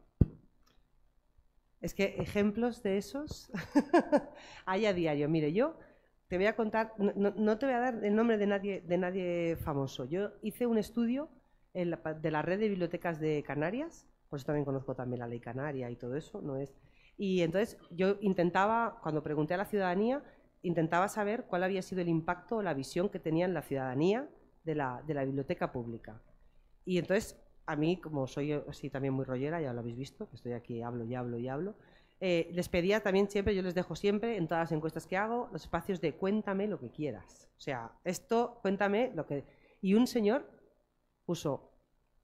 Es que ejemplos de esos hay a diario. Mire, yo te voy a contar, no te voy a dar el nombre de nadie famoso. Yo hice un estudio de la red de bibliotecas de Canarias, por eso también conozco también la ley canaria y todo eso, ¿no es? Y entonces yo intentaba, cuando pregunté a la ciudadanía, intentaba saber cuál había sido el impacto o la visión que tenía en la ciudadanía de la biblioteca pública. Y entonces, a mí, como soy así también muy rollera, ya lo habéis visto, que estoy aquí, hablo, les pedía también siempre, yo les dejo siempre, en todas las encuestas que hago, los espacios de cuéntame lo que quieras. O sea, cuéntame lo que... Y un señor puso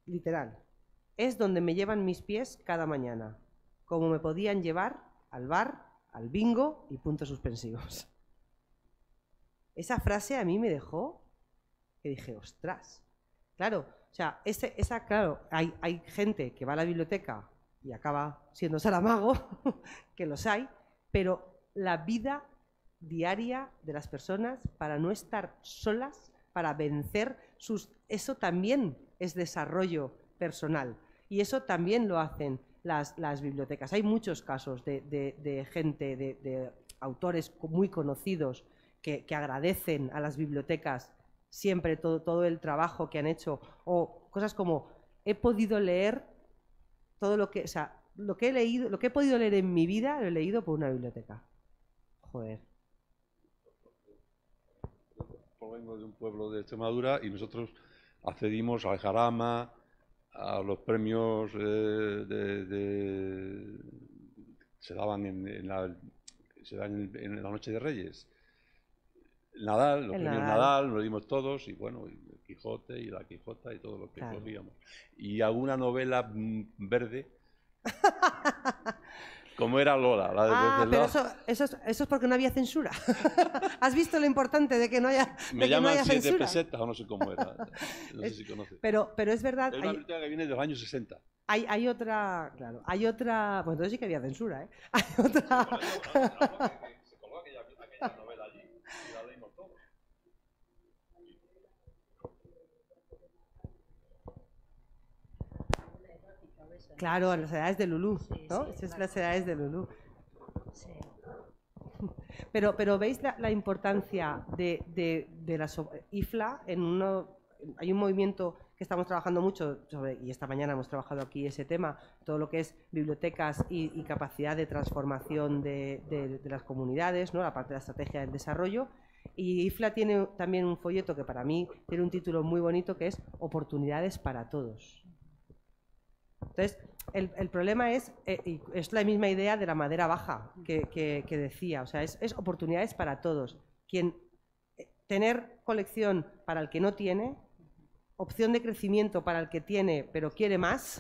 literal, es donde me llevan mis pies cada mañana, como me podían llevar al bar, al bingo y puntos suspensivos. Esa frase a mí me dejó que dije, ostras, claro, o sea, claro, hay gente que va a la biblioteca y acaba siendo Saramago, que los hay, pero la vida diaria de las personas para no estar solas, para vencer eso también es desarrollo personal y eso también lo hacen las bibliotecas. Hay muchos casos de gente, de autores muy conocidos que agradecen a las bibliotecas siempre todo el trabajo que han hecho, o cosas como he podido leer todo lo que, o sea, lo que he leído, lo que he podido leer en mi vida lo he leído por una biblioteca. Joder. Provengo de un pueblo de Extremadura y nosotros accedimos al Jarama, a los premios se daban en la Noche de Reyes. Nadal, los premios Nadal, lo dimos todos, y bueno, y el Quijote y la Quijota y todo lo que cogíamos. Y alguna novela verde, como era Lola. La de pero eso es porque no había censura. ¿Has visto lo importante de que no haya censura? Me llaman 7 pesetas o no sé cómo era. No sé si conoces. Pero es verdad. Es una biblioteca que viene de los años 60. Hay otra, claro, hay otra. Bueno, entonces sí que había censura, ¿eh? Hay otra. Se colgó aquella novela allí y la leímos todos. Claro, en las edades de Lulú, ¿no? Esas son las edades de Lulú. Sí. Pero veis la importancia de la IFLA hay un movimiento que estamos trabajando mucho sobre, y esta mañana hemos trabajado aquí ese tema, todo lo que es bibliotecas y capacidad de transformación de las comunidades, ¿no? La parte de la estrategia del desarrollo. Y IFLA tiene también un folleto que para mí tiene un título muy bonito que es Oportunidades para todos. Entonces, el problema es la misma idea de la madera baja que decía, o sea, es oportunidades para todos. Tener colección para el que no tiene, opción de crecimiento para el que tiene pero quiere más,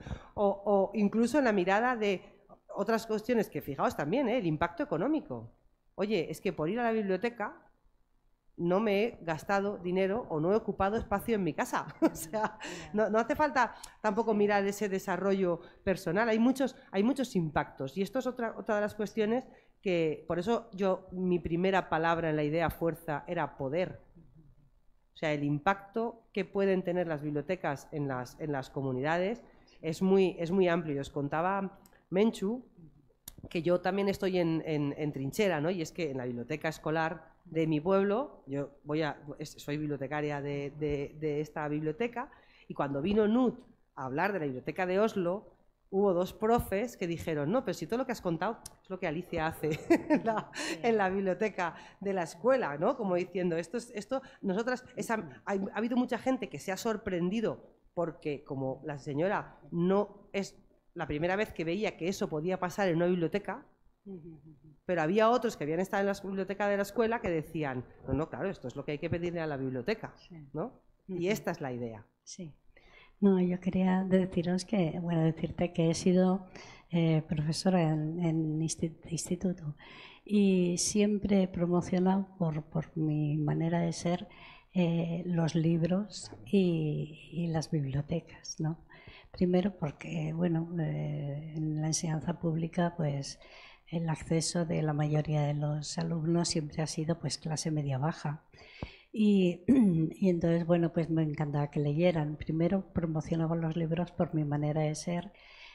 o incluso en la mirada de otras cuestiones que fijaos también, el impacto económico. Oye, es que por ir a la biblioteca no me he gastado dinero o no he ocupado espacio en mi casa. O sea, no hace falta tampoco mirar ese desarrollo personal. Hay muchos impactos y esto es otra de las cuestiones que, por eso mi primera palabra en la idea fuerza era poder. O sea, el impacto que pueden tener las bibliotecas en las comunidades es muy amplio. Os contaba Menchu que yo también estoy en trinchera, ¿no? Y es que en la biblioteca escolar de mi pueblo, soy bibliotecaria de esta biblioteca, y cuando vino Nut a hablar de la biblioteca de Oslo, hubo 2 profes que dijeron, no, pero si todo lo que has contado es lo que Alicia hace en la biblioteca de la escuela, ¿no? Como diciendo, nosotras, ha habido mucha gente que se ha sorprendido porque como la señora no es la primera vez que veía que eso podía pasar en una biblioteca, pero había otros que habían estado en la biblioteca de la escuela que decían, no, claro, esto es lo que hay que pedirle a la biblioteca, ¿no? Y esta es la idea. Sí. No, yo quería decirte que he sido profesora en instituto y siempre he promocionado por mi manera de ser los libros y las bibliotecas, ¿no? Primero porque, en la enseñanza pública, pues el acceso de la mayoría de los alumnos siempre ha sido pues clase media baja. Y entonces, pues me encantaba que leyeran. Primero promocionaba los libros por mi manera de ser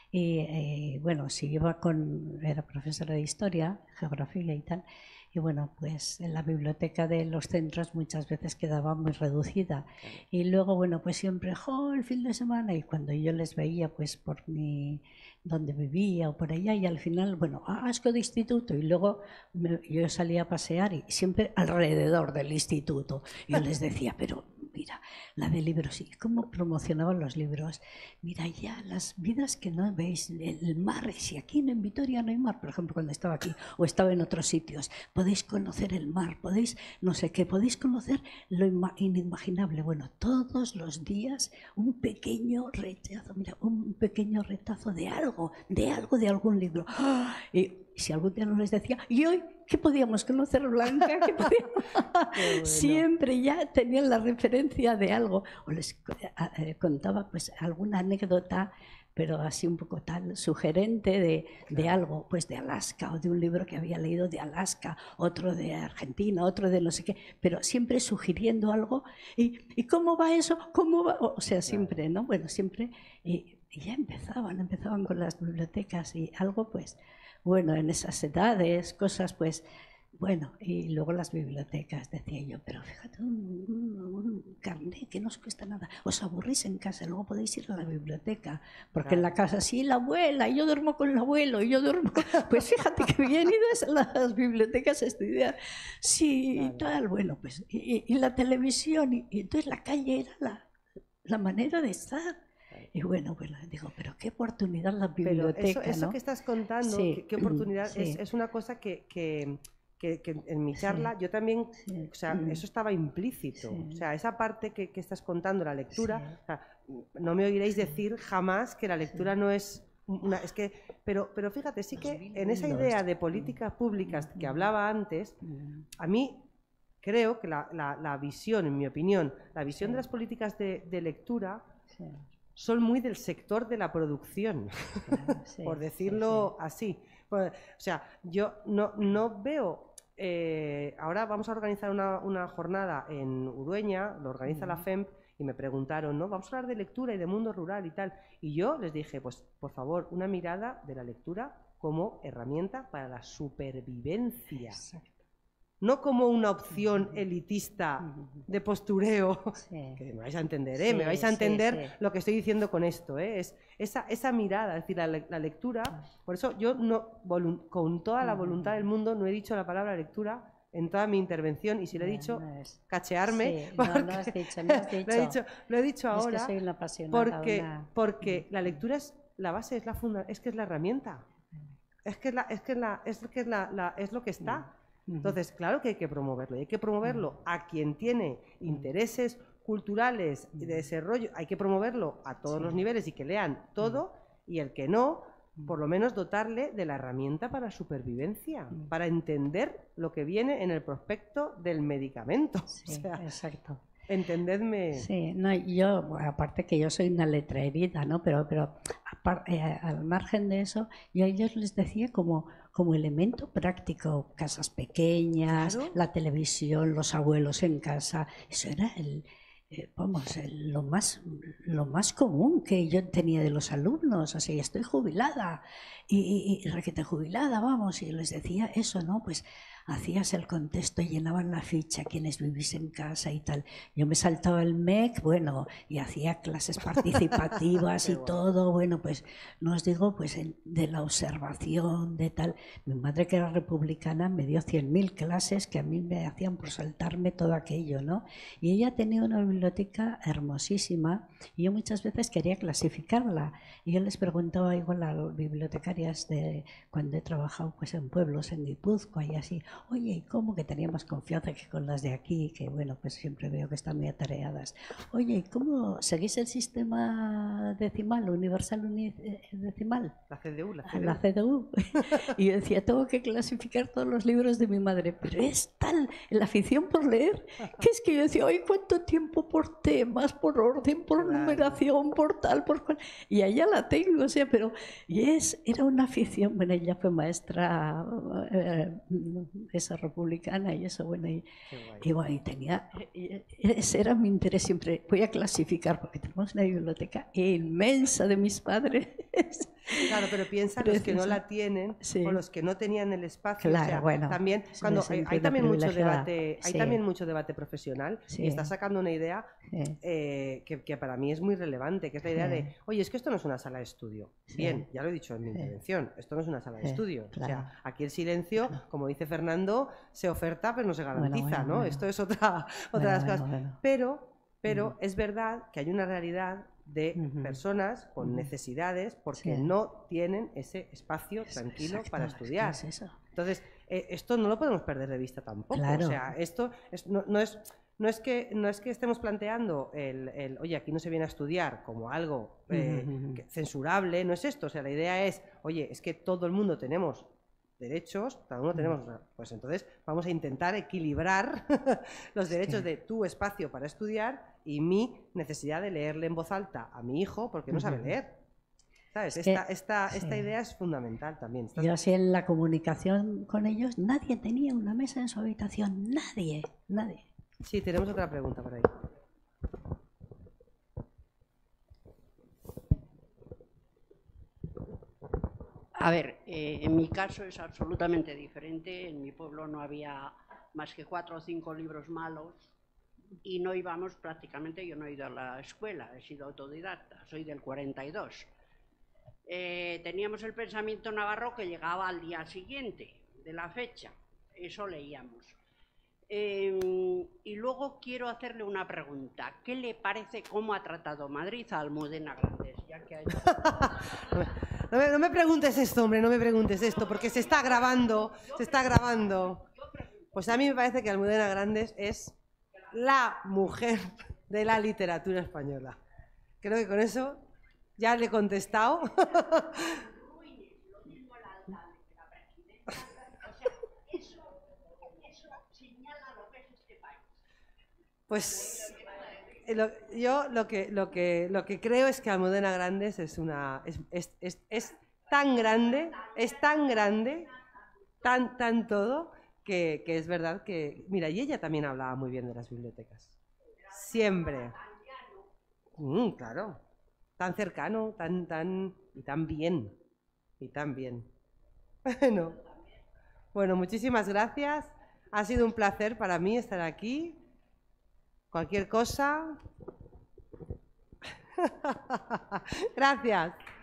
y si era profesora de historia, geografía y tal, y pues en la biblioteca de los centros muchas veces quedaba muy reducida. Y luego, pues siempre, el fin de semana, y cuando yo les veía pues por donde vivía o por allá, y al final, asco de instituto, y luego yo salía a pasear y siempre alrededor del instituto. Yo les decía, pero mira, la de libros, y cómo promocionaban los libros. Mira, ya las vidas que no veis, el mar, si aquí en Vitoria no hay mar, por ejemplo, cuando estaba aquí o estaba en otros sitios, podéis conocer el mar, podéis, no sé qué, podéis conocer lo inimaginable. Bueno, todos los días un pequeño retazo, mira, un pequeño retazo de algo, de algún libro. Y si algún día no les decía, y hoy, ¿qué podíamos conocer, Blanca? ¿Qué podíamos? Bueno. Siempre ya tenían la referencia de algo. O les contaba pues alguna anécdota, pero así un poco tal, sugerente de algo, pues de Alaska, o de un libro que había leído de Alaska, otro de Argentina, otro de no sé qué, pero siempre sugiriendo algo. ¿Y cómo va eso? ¿Cómo va? O sea, siempre, ¿no? Bueno, siempre. Y ya empezaban con las bibliotecas y algo, pues, bueno, en esas edades, cosas, pues, bueno, y luego las bibliotecas, decía yo, pero fíjate, un carnet que no os cuesta nada, os aburrís en casa, luego podéis ir a la biblioteca, porque en la casa, sí, la abuela, y yo duermo con el abuelo, y yo duermo, pues fíjate que bien ido a las bibliotecas a estudiar, sí, y tal, bueno, pues, y la televisión, y entonces la calle era la manera de estar. Y bueno, digo, pero qué oportunidad la biblioteca, pero eso ¿no? que estás contando, Sí, qué oportunidad, sí. es una cosa que en mi charla yo también, o sea, eso estaba implícito. O sea, esa parte que estás contando, la lectura, o sea, no me oiréis decir jamás que la lectura no es una... Es que, pero fíjate, sí que en esa idea de políticas públicas que hablaba antes, a mí creo que la visión, en mi opinión, la visión de las políticas de lectura son muy del sector de la producción, por decirlo así. Pues, o sea, yo no veo... ahora vamos a organizar una jornada en Urueña, lo organiza la FEMP, y me preguntaron, ¿no? Vamos a hablar de lectura y de mundo rural y tal. Y yo les dije, pues, por favor, una mirada de la lectura como herramienta para la supervivencia. Exacto. No como una opción elitista de postureo, que me vais a entender, me vais a entender lo que estoy diciendo con esto, es esa mirada, es decir, la lectura. Por eso yo con toda la voluntad del mundo no he dicho la palabra lectura en toda mi intervención, y si lo he dicho, cachearme. No has dicho. Lo he dicho ahora, es que soy una apasionada, porque la lectura es la base, es que es la herramienta, es lo que está. Entonces, claro que hay que promoverlo, y hay que promoverlo a quien tiene intereses culturales y de desarrollo, hay que promoverlo a todos los niveles y que lean todo, y el que no, por lo menos dotarle de la herramienta para supervivencia, para entender lo que viene en el prospecto del medicamento. Sí, o sea, exacto. Entendedme. Sí, no, yo, aparte que yo soy una letra herida, ¿no? Pero al margen de eso, yo a ellos les decía como elemento práctico, casas pequeñas, claro, la televisión, los abuelos en casa, eso era lo más común que yo tenía de los alumnos. O sea, estoy jubilada y requete jubilada, vamos, y les decía eso, ¿no? Pues hacías el contexto, llenaban la ficha, quienes vivís en casa y tal. Yo me saltaba el MEC, bueno, y hacía clases participativas y todo, bueno, pues no os digo, pues de la observación, de tal. Mi madre, que era republicana, me dio 100.000 clases que a mí me hacían por saltarme todo aquello, ¿no? Y ella tenía una biblioteca hermosísima, y yo muchas veces quería clasificarla, y yo les preguntaba igual a las bibliotecarias de cuando he trabajado pues en pueblos, en Guipúzcoa y así, oye, ¿y cómo? Que tenía más confianza que con las de aquí, que bueno, pues siempre veo que están muy atareadas. Oye, ¿y cómo seguís el sistema decimal, universal decimal? La CDU. La CDU. Y yo decía, tengo que clasificar todos los libros de mi madre, pero es tal la afición por leer, que es que yo decía, ay, ¿cuánto tiempo por temas, por orden, por numeración, por tal, por cual? Y allá la tengo, o sea, pero era una afición. Bueno, ella fue maestra esa republicana y eso, bueno, y bueno, y tenía, ese era mi interés siempre. Voy a clasificar, porque tenemos una biblioteca inmensa de mis padres. Claro, pero piensa los que no la tienen, o los que no tenían el espacio. Claro, o sea, bueno, también cuando hay también mucho debate, hay también mucho debate profesional, y está sacando una idea que para mí es muy relevante, que es la idea de, oye, es que esto no es una sala de estudio. Bien, ya lo he dicho en mi intervención, esto no es una sala de estudio. O sea, aquí el silencio, como dice Fernando, se oferta pero no se garantiza, ¿no? Esto es otra de las cosas. Pero pero es verdad que hay una realidad de personas con necesidades porque no tienen ese espacio tranquilo para estudiar. Es eso. Entonces, esto no lo podemos perder de vista tampoco. Claro. O sea, esto no es que estemos planteando oye, aquí no se viene a estudiar como algo censurable, no es esto. O sea, la idea es, oye, es que todo el mundo tenemos derechos, cada uno tenemos, pues entonces vamos a intentar equilibrar los derechos de tu espacio para estudiar y mi necesidad de leerle en voz alta a mi hijo porque no sabe leer. ¿Sabes? Esta idea es fundamental también. Yo así en la comunicación con ellos, nadie tenía una mesa en su habitación, nadie. Sí, tenemos otra pregunta por ahí. A ver, en mi caso es absolutamente diferente. En mi pueblo no había más que 4 o 5 libros malos y no íbamos prácticamente, yo no he ido a la escuela, he sido autodidacta, soy del 42. Teníamos el pensamiento navarro que llegaba al día siguiente de la fecha, eso leíamos. Y luego quiero hacerle una pregunta. ¿Qué le parece cómo ha tratado Madrid a Almudena Grandes? Ya que ha hecho... No me preguntes esto, hombre, no me preguntes esto, porque se está grabando, Pues a mí me parece que Almudena Grandes es la mujer de la literatura española. Creo que con eso ya le he contestado. Pues yo lo que creo es que Almudena Grandes es tan grande, tan todo, que es verdad que... Mira, y ella también hablaba muy bien de las bibliotecas. Siempre. Claro. Tan cercano, y tan bien. Bueno, muchísimas gracias. Ha sido un placer para mí estar aquí. Cualquier cosa. Gracias.